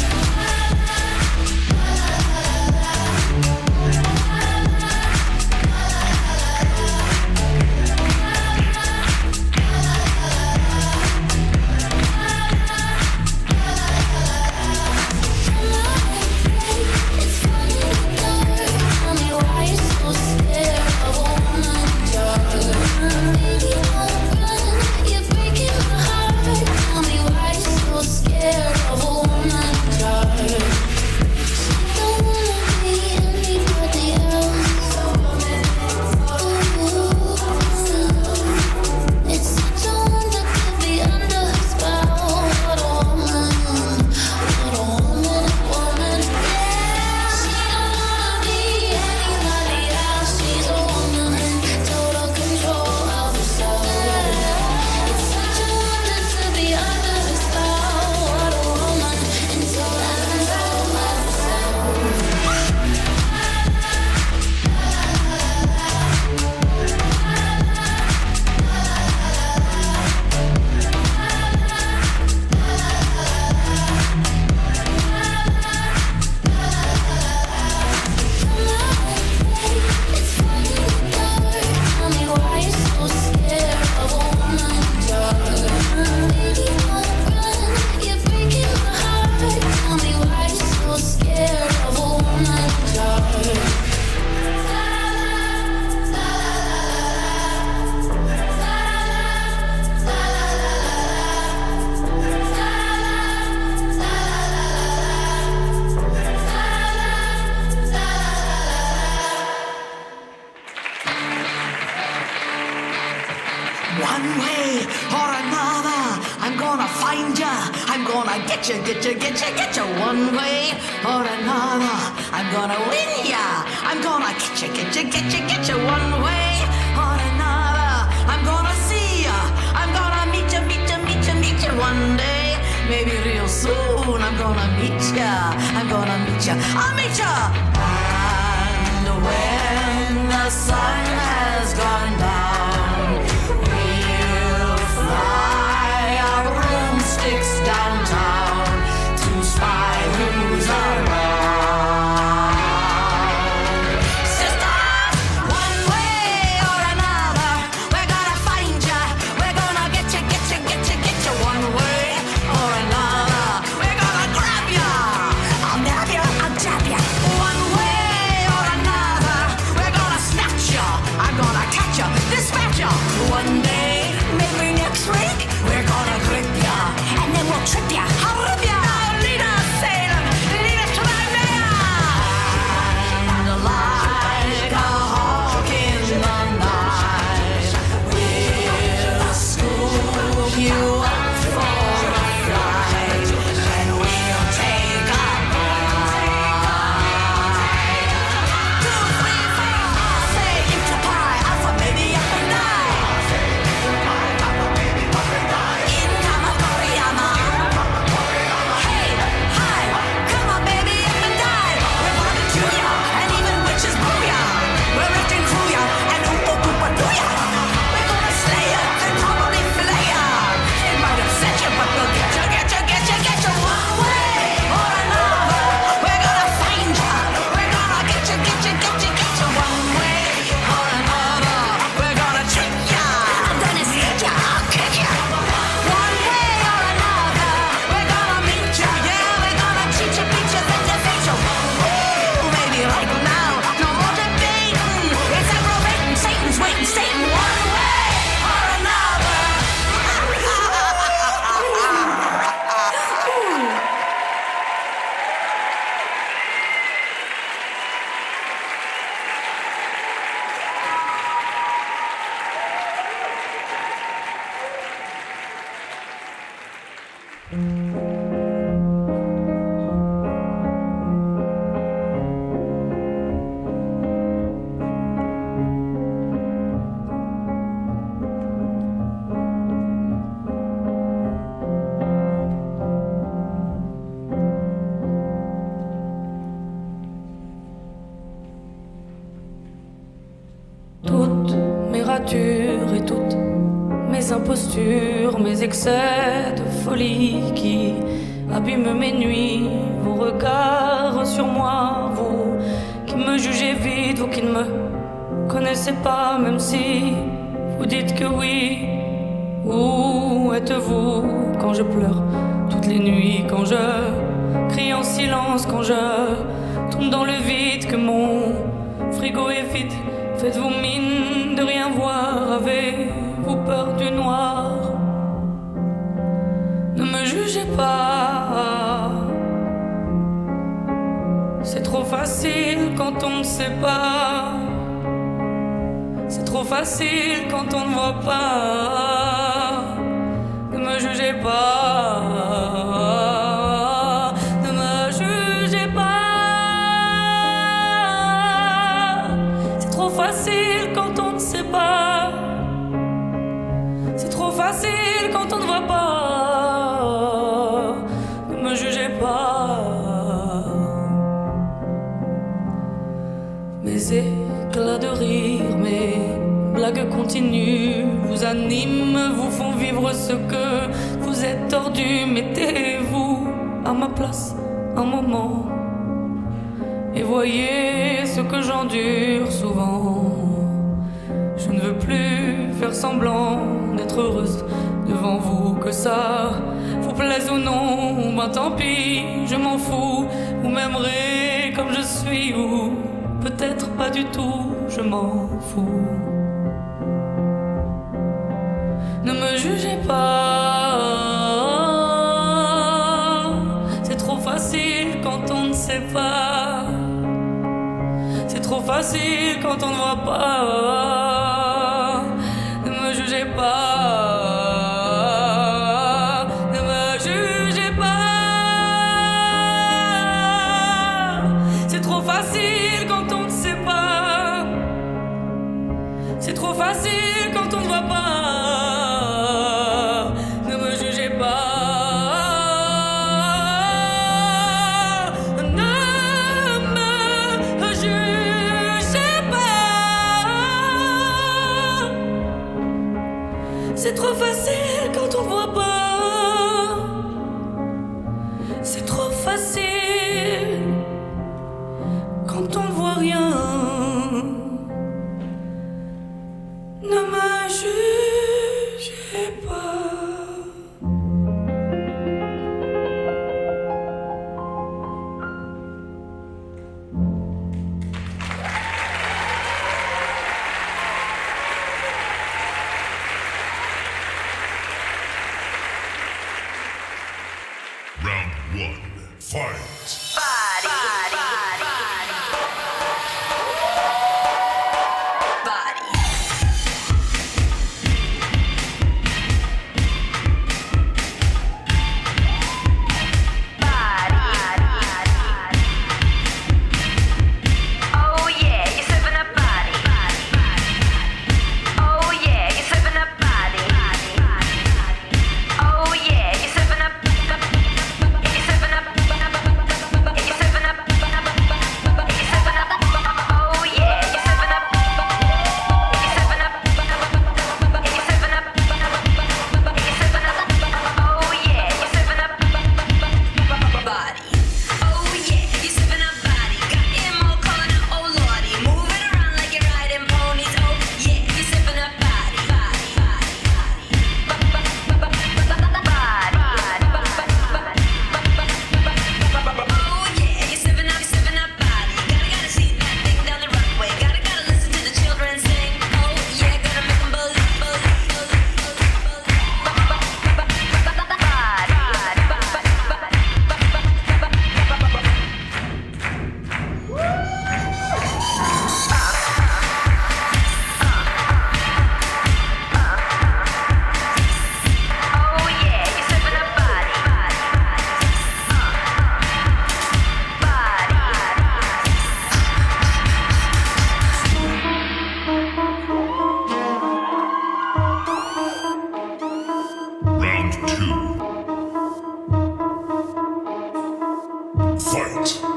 One way or another, I'm gonna find ya. I'm gonna get ya, get ya, get ya, get ya. One way or another, I'm gonna win ya. I'm gonna get ya, get ya, get ya, get ya. One way or another, I'm gonna see ya. I'm gonna meet ya, meet ya, meet ya, meet ya. One day, maybe real soon, I'm gonna meet ya. I'm gonna meet ya. I'll meet ya. And when the sun has gone down, fly our broomsticks downtown to spy who's around. Sisters, one way or another, we're gonna find ya. We're gonna get ya, get ya, get ya, get ya. One way or another, we're gonna grab ya. I'll nab ya, I'll jab ya. One way or another, we're gonna snatch ya. I'm gonna catch ya, dispatch ya. One day, maybe next week, we're gonna grip ya, and then we'll trip ya. How nature et toutes mes impostures, mes excès de folie qui abîment mes nuits. Vos regards sur moi, vous qui me jugez vite, vous qui ne me connaissez pas, même si vous dites que oui. Où êtes-vous quand je pleure toutes les nuits, quand je crie en silence, quand je tombe dans le vide, que mon frigo est vide? Faites-vous mine de rien voir? Avez-vous peur du noir? Ne me jugez pas. C'est trop facile quand on ne sait pas. C'est trop facile quand on ne voit pas. Ne me jugez pas. Ne me jugez pas. C'est trop facile quand on ne sait pas. C'est trop facile quand on ne voit pas. Ne me jugez pas. Mes éclats de rire, mes blagues continues vous animent, vous font vivre ce que vous êtes tordu. Mettez-vous à ma place un moment et voyez ce que j'endure souvent. Je ne veux plus faire semblant d'être heureuse devant vous, que ça vous plaise ou non. Ben tant pis, je m'en fous. Vous m'aimerez comme je suis ou peut-être pas du tout, je m'en fous. Ne me jugez pas. C'est trop facile quand on ne sait pas. C'est trop facile quand on ne voit pas. Ne me jugez pas. Ne me jugez pas. C'est trop facile quand on ne sait pas. C'est trop facile quand on ne voit pas. Ne me jugez pas. C'est trop facile quand on ne voit pas. C'est trop facile quand on ne voit rien. Ne me jugez pas. Round one, fight.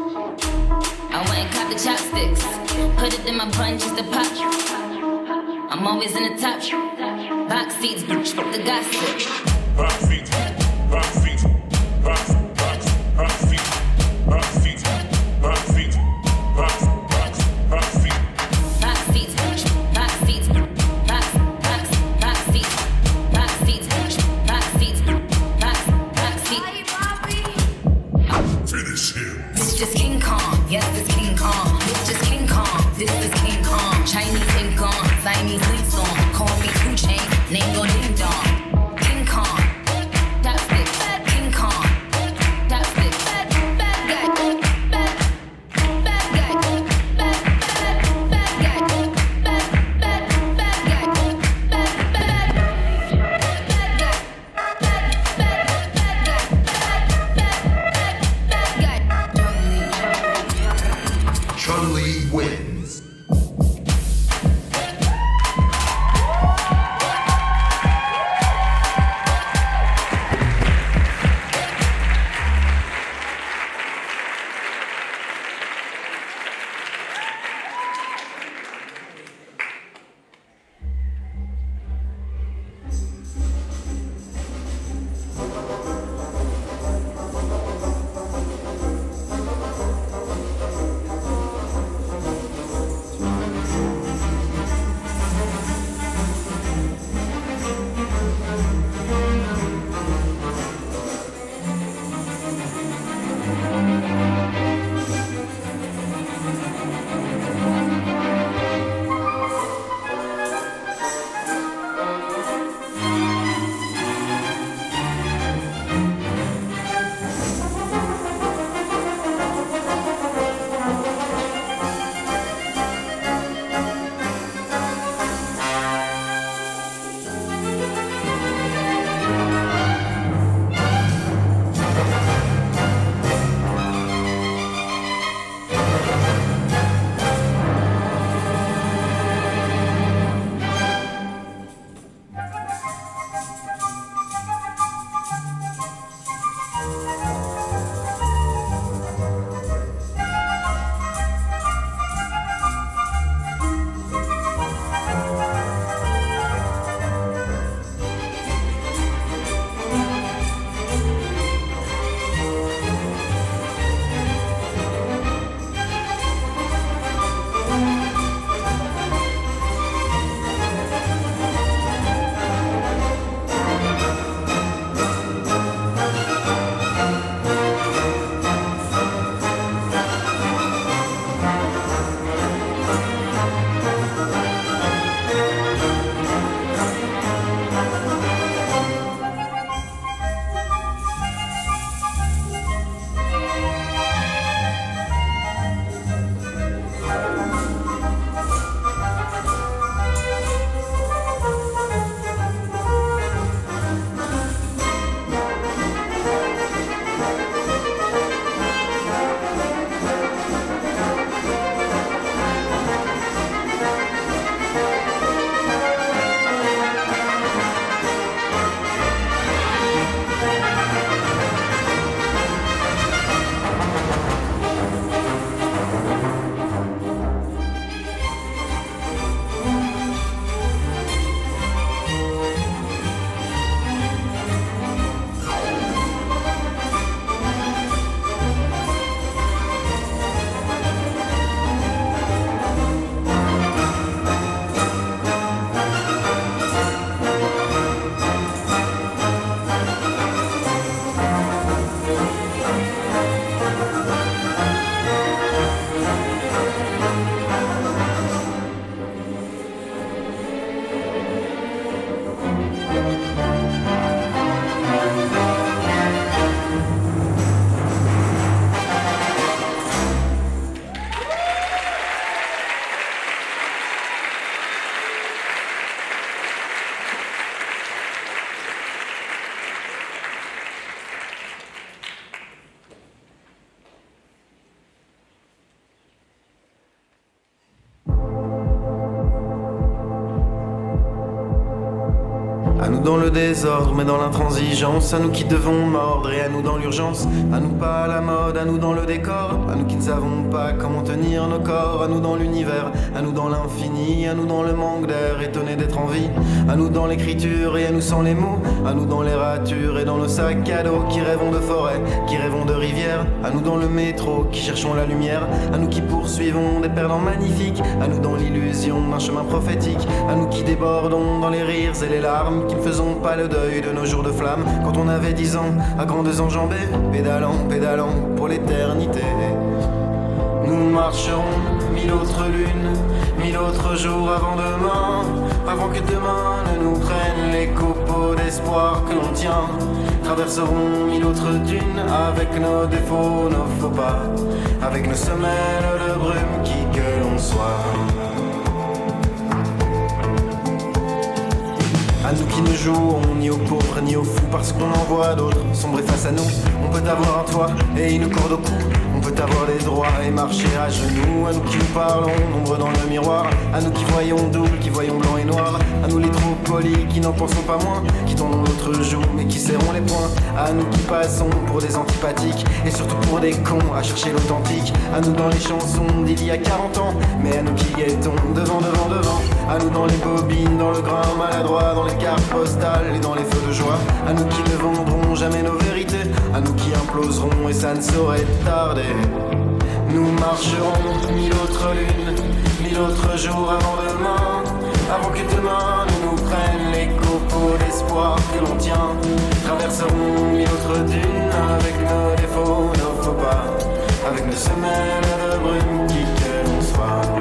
I went and caught the chopsticks, put it in my bun just to pop. I'm always in the top. Box seats, bitch, fuck the gossip. Box seats, box seats, box, box, box seats, box seats, box seats, box, box, box seats. Box seats, bitch, box seats, box, box, box seats, box seats, bitch, box seats, box, box seats. Finish him. This just King Kong, yes, this King Kong. This just King Kong, this is King Kong. Chinese ink on, Siamese links on. Call me two chain, name go ding dong. King Kong, that's it, King Kong, that's it, bad, bad guy, bad, bad guy, bad, bad, bad guy, bad, bad, bad guy, bad, bad, bad guy, bad, bad, bad guy, bad, bad, bad guy. Chun-Li nous dans le désordre mais dans l'intransigeance, à nous qui devons mordre et à nous dans l'urgence, à nous pas à la mode, à nous dans le décor, à nous qui ne savons pas comment tenir nos corps, à nous dans l'univers, à nous dans l'infini, à nous dans le manque d'air, étonnés d'être en vie, à nous dans l'écriture et à nous sans les mots, à nous dans les ratures et dans nos sacs à dos, qui rêvons de forêt, qui rêvons de rivière, à nous dans le métro, qui cherchons la lumière, à nous qui poursuivons des perdants magnifiques, à nous dans l'illusion d'un chemin prophétique, à nous qui débordons dans les rires et les larmes, qui ne faisons pas le deuil de nos jours de flamme, quand on avait dix ans, à grandes enjambées, pédalant, pédalant pour l'éternité. Nous marcherons mille autres lunes, mille autres jours avant demain, avant que demain ne nous prenne les copeaux d'espoir que l'on tient. Traverserons mille autres dunes avec nos défauts, nos faux pas, avec nos semelles de brume, qui que l'on soit. À nous qui ne jouons ni aux pauvres ni aux fous, parce qu'on en voit d'autres sombrer face à nous. On peut avoir un toit et une corde au cou, on peut avoir des droits et marcher à genoux. À nous qui nous parlons, nombreux dans le miroir, à nous qui voyons double, qui voyons blanc et noir, à nous les trop polis, qui n'en pensons pas moins, qui tournons l'autre jour mais qui serrons les poings, à nous qui passons pour des antipathiques et surtout pour des cons à chercher l'authentique, à nous dans les chansons d'il y a quarante ans, mais à nous qui guettons devant, devant, devant, à nous dans les bobines, dans le grain maladroit, dans les cartes postales et dans les feux de joie, à nous qui ne vendrons jamais nos vérités, à nous qui imploserons et ça ne saurait tarder. Nous marcherons mille autres lunes, mille autres jours avant demain, avant que demain ne nous prenne les copeaux d'espoir que l'on tient. Traverserons mille autres dunes avec nos défauts, nos faux pas, avec nos semelles de brume, qui que l'on soit.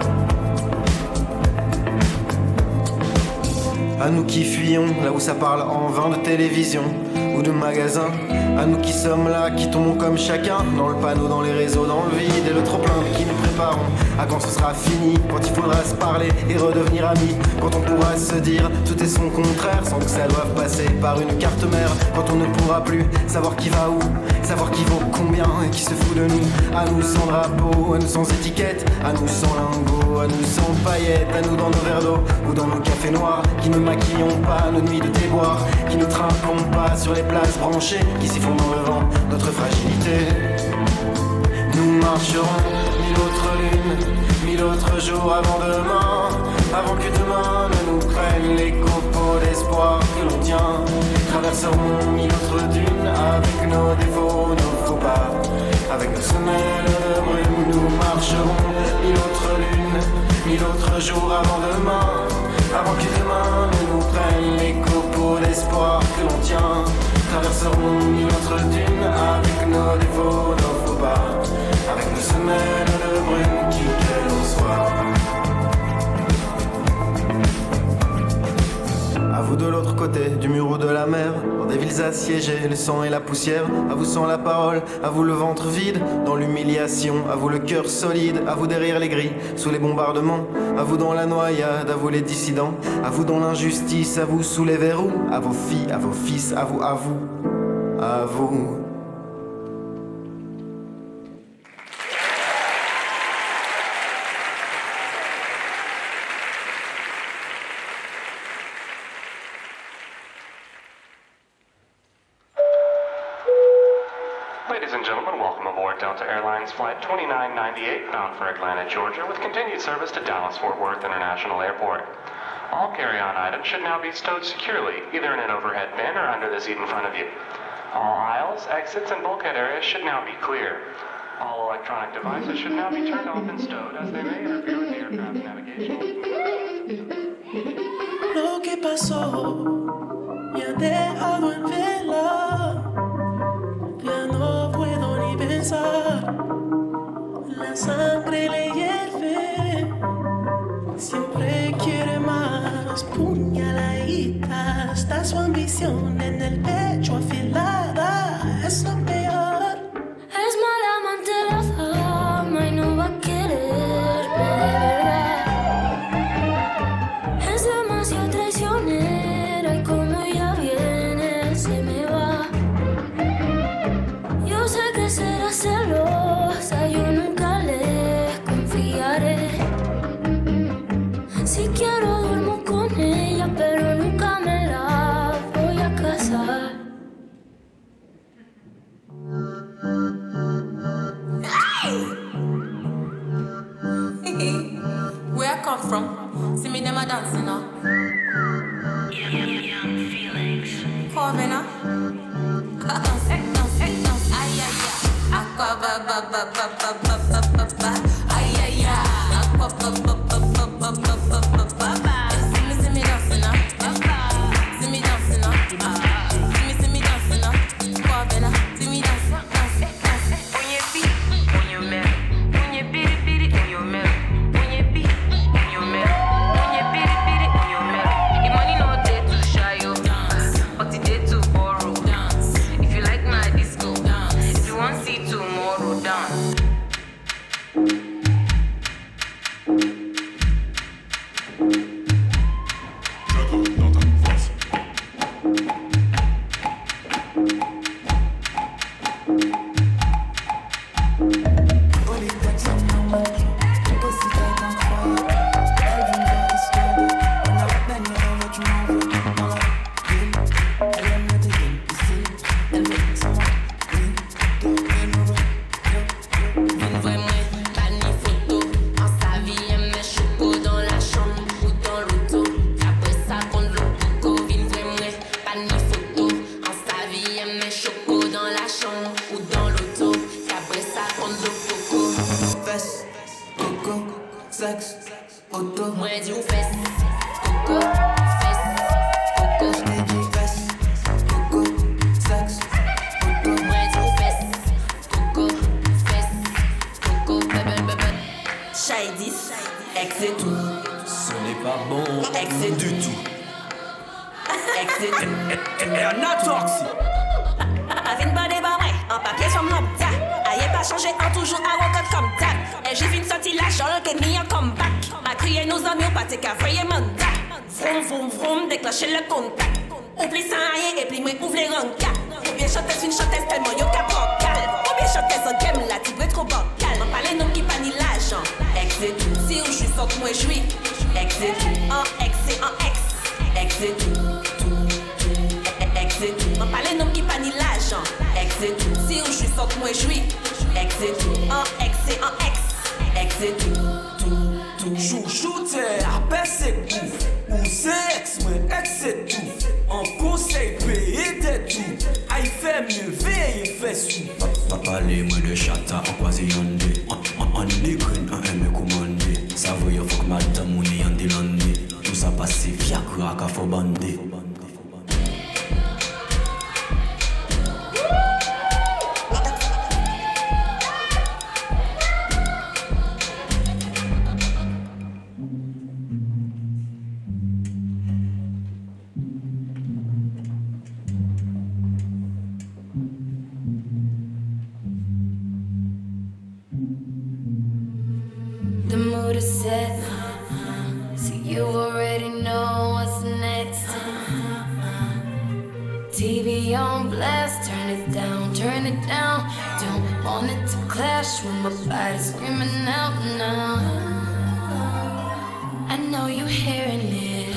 À nous qui fuyons là où ça parle en vain de télévision ou de magasins, à nous qui sommes là, qui tombons comme chacun dans le panneau, dans les réseaux, dans le vide et le trop-plein qui nous préparons à quand ce sera fini, quand il faudra se parler et redevenir amis, quand on pourra se dire tout est son contraire sans que ça doive passer par une carte mère, quand on ne pourra plus savoir qui va où, savoir qui vaut combien et qui se fout de nous, à nous sans drapeau, à nous sans étiquette, à nous sans lingots, à nous sans paillettes, à nous dans nos verres d'eau ou dans nos cafés noirs, qui ne maquillons pas nos nuits de déboire, qui ne trinquons pas sur les places branchées, qui s'y font dans le vent notre fragilité. Nous marcherons mille autres lunes, mille autres jours avant demain, avant que demain ne nous prenne les copeaux d'espoir que l'on tient. Traverserons mille autres dunes avec nos défauts, nos faux pas, avec nos semelles de brume. Nous marcherons mille autres lunes, mille autres jours avant demain, avant que demain ne nous prenne les copeaux d'espoir que l'on tient. Traverserons mille autres dunes avec nos défauts, nos faux pas, avec nos semelles de brume, qui que l'on soit. À vous de l'autre côté du mur ou de la mer, dans des villes assiégées, le sang et la poussière. À vous sans la parole, à vous le ventre vide, dans l'humiliation. À vous le cœur solide, à vous derrière les grilles, sous les bombardements. À vous dans la noyade, à vous les dissidents. À vous dans l'injustice, à vous sous les verrous. À vos filles, à vos fils, à vous, à vous, à vous. Ladies and gentlemen, welcome aboard Delta Airlines Flight twenty-nine ninety-eight, bound for Atlanta, Georgia, with continued service to Dallas-Fort Worth International Airport. All carry-on items should now be stowed securely, either in an overhead bin or under the seat in front of you. All aisles, exits, and bulkhead areas should now be clear. All electronic devices should now be turned off and stowed, as they may interfere with the aircraft's navigation. Lo que pasó me ha dejado en vela. Ya no puedo ni pensar. La sangre le hierve. Siempre quiere más. Puñaladita. Está su ambición en el pecho afilada. Es lo peor. Es mala amante la fama y no va a quererme de verdad. Es demasiado traicionera y como ella viene se me va. Yo sé que será celosa, yo nunca le confiaré. Si quiero duermo con ella, pero nunca me la come from. See me them a dancing now. Young feelings. Corvina. Dance, eh, dance, eh, dance. Ay, ay, ay. Aqua, ba, ba, ba, ba, ba, ba, ba, ba, ba. Ay, ay, ay. Aqua, ba, ba, ba, ba, ba, ba, ba, ba, ba. See me, see me dancing now. See me dancing now. See me, see me dancing now. Corvina. See me dancing, dancing, dancing. On your feet, on your mirror. On your bitty bitty, on your mirror. On your feet, on your mirror. On your bitty bitty, on your mirror. Your money no day to shy you, but it day to borrow. If you like my disco, if you want see tomorrow, dance. Déclencher le contact. Oublie sans rien et puis moi ouvre les rankas. Ou bien chanteuse une chanteuse tellement yo ka bancal. Ou bien chanteuse en game la tibre trop bancal. On parle nom qui pas ni l'argent. Ex et tout. Si on joue sans que moi jouis. Ex et tout. En ex et en ex. Ex et tout. Tout, tout. Ex et tout. On parle nom qui pas ni l'argent. Ex et tout. Si on joue sans que moi jouis. Ex et tout. En ex et en ex. Ex et tout. Tout, tout. Chouchoute, la paix c'est tout. Ou c'est ex, moi ex c'est tout. En conseil, payer des tout. Aïe fait mieux, veille fait sous. Papa les moi de chata, en croisé yandé. En décrène, en aimé commandé. Ça veut dire faut que madame ou n'y yandé landé. Tout ça passe via crack à faut bander. The mood is set, so you already know what's next. T V on blast, turn it down, turn it down. Don't want it to clash with my body screaming out now. I know you hearing it.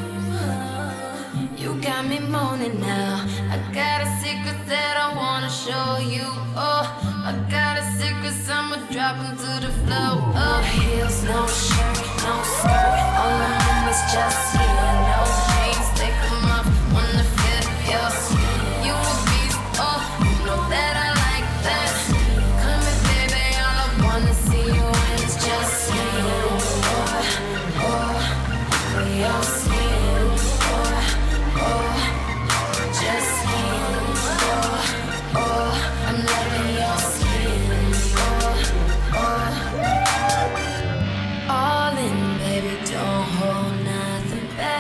You got me moaning now. I got a secret that I wanna show you. Oh, I got a secret, so I'ma drop into the floor. Oh, heels, no shirt, no skirt. All I know is just you. No jeans, take them off, wanna feel your skin. You a beast, oh, you know that I like that. Come here, baby, all I wanna see you when it's just you. Oh, oh, your skin. Oh, oh, just you. Oh, oh, I'm loving your skin. Oh, oh. All in, baby, don't hold nothing back.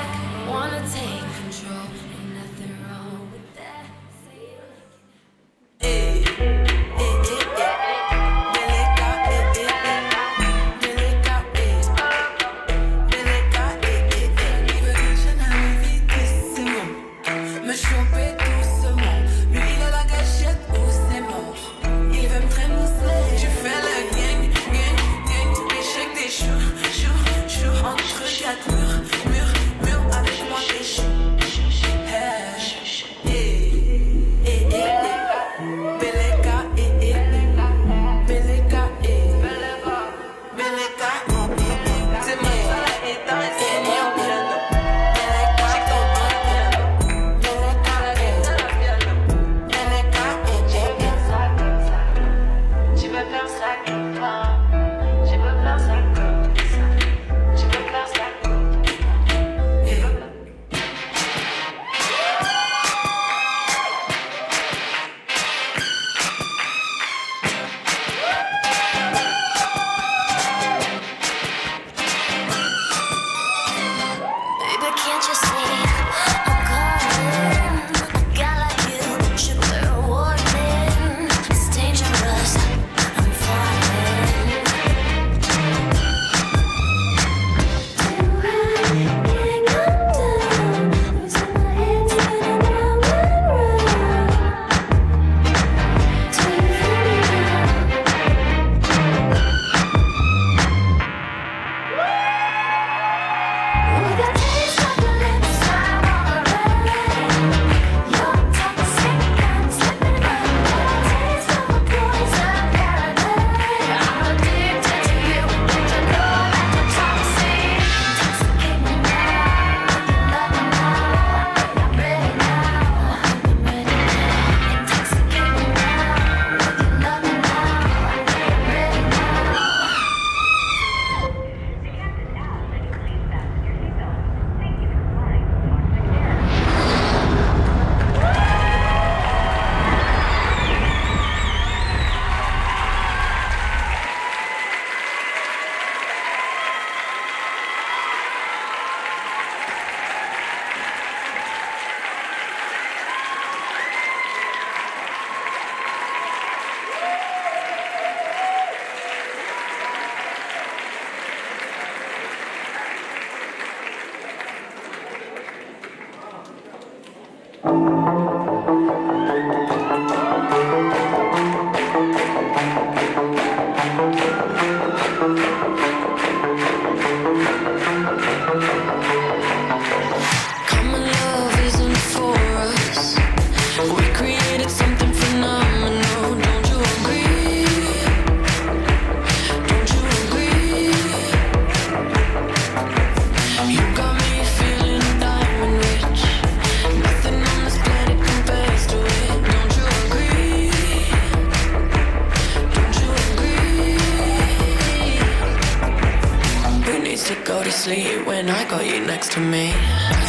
When I got you next to me.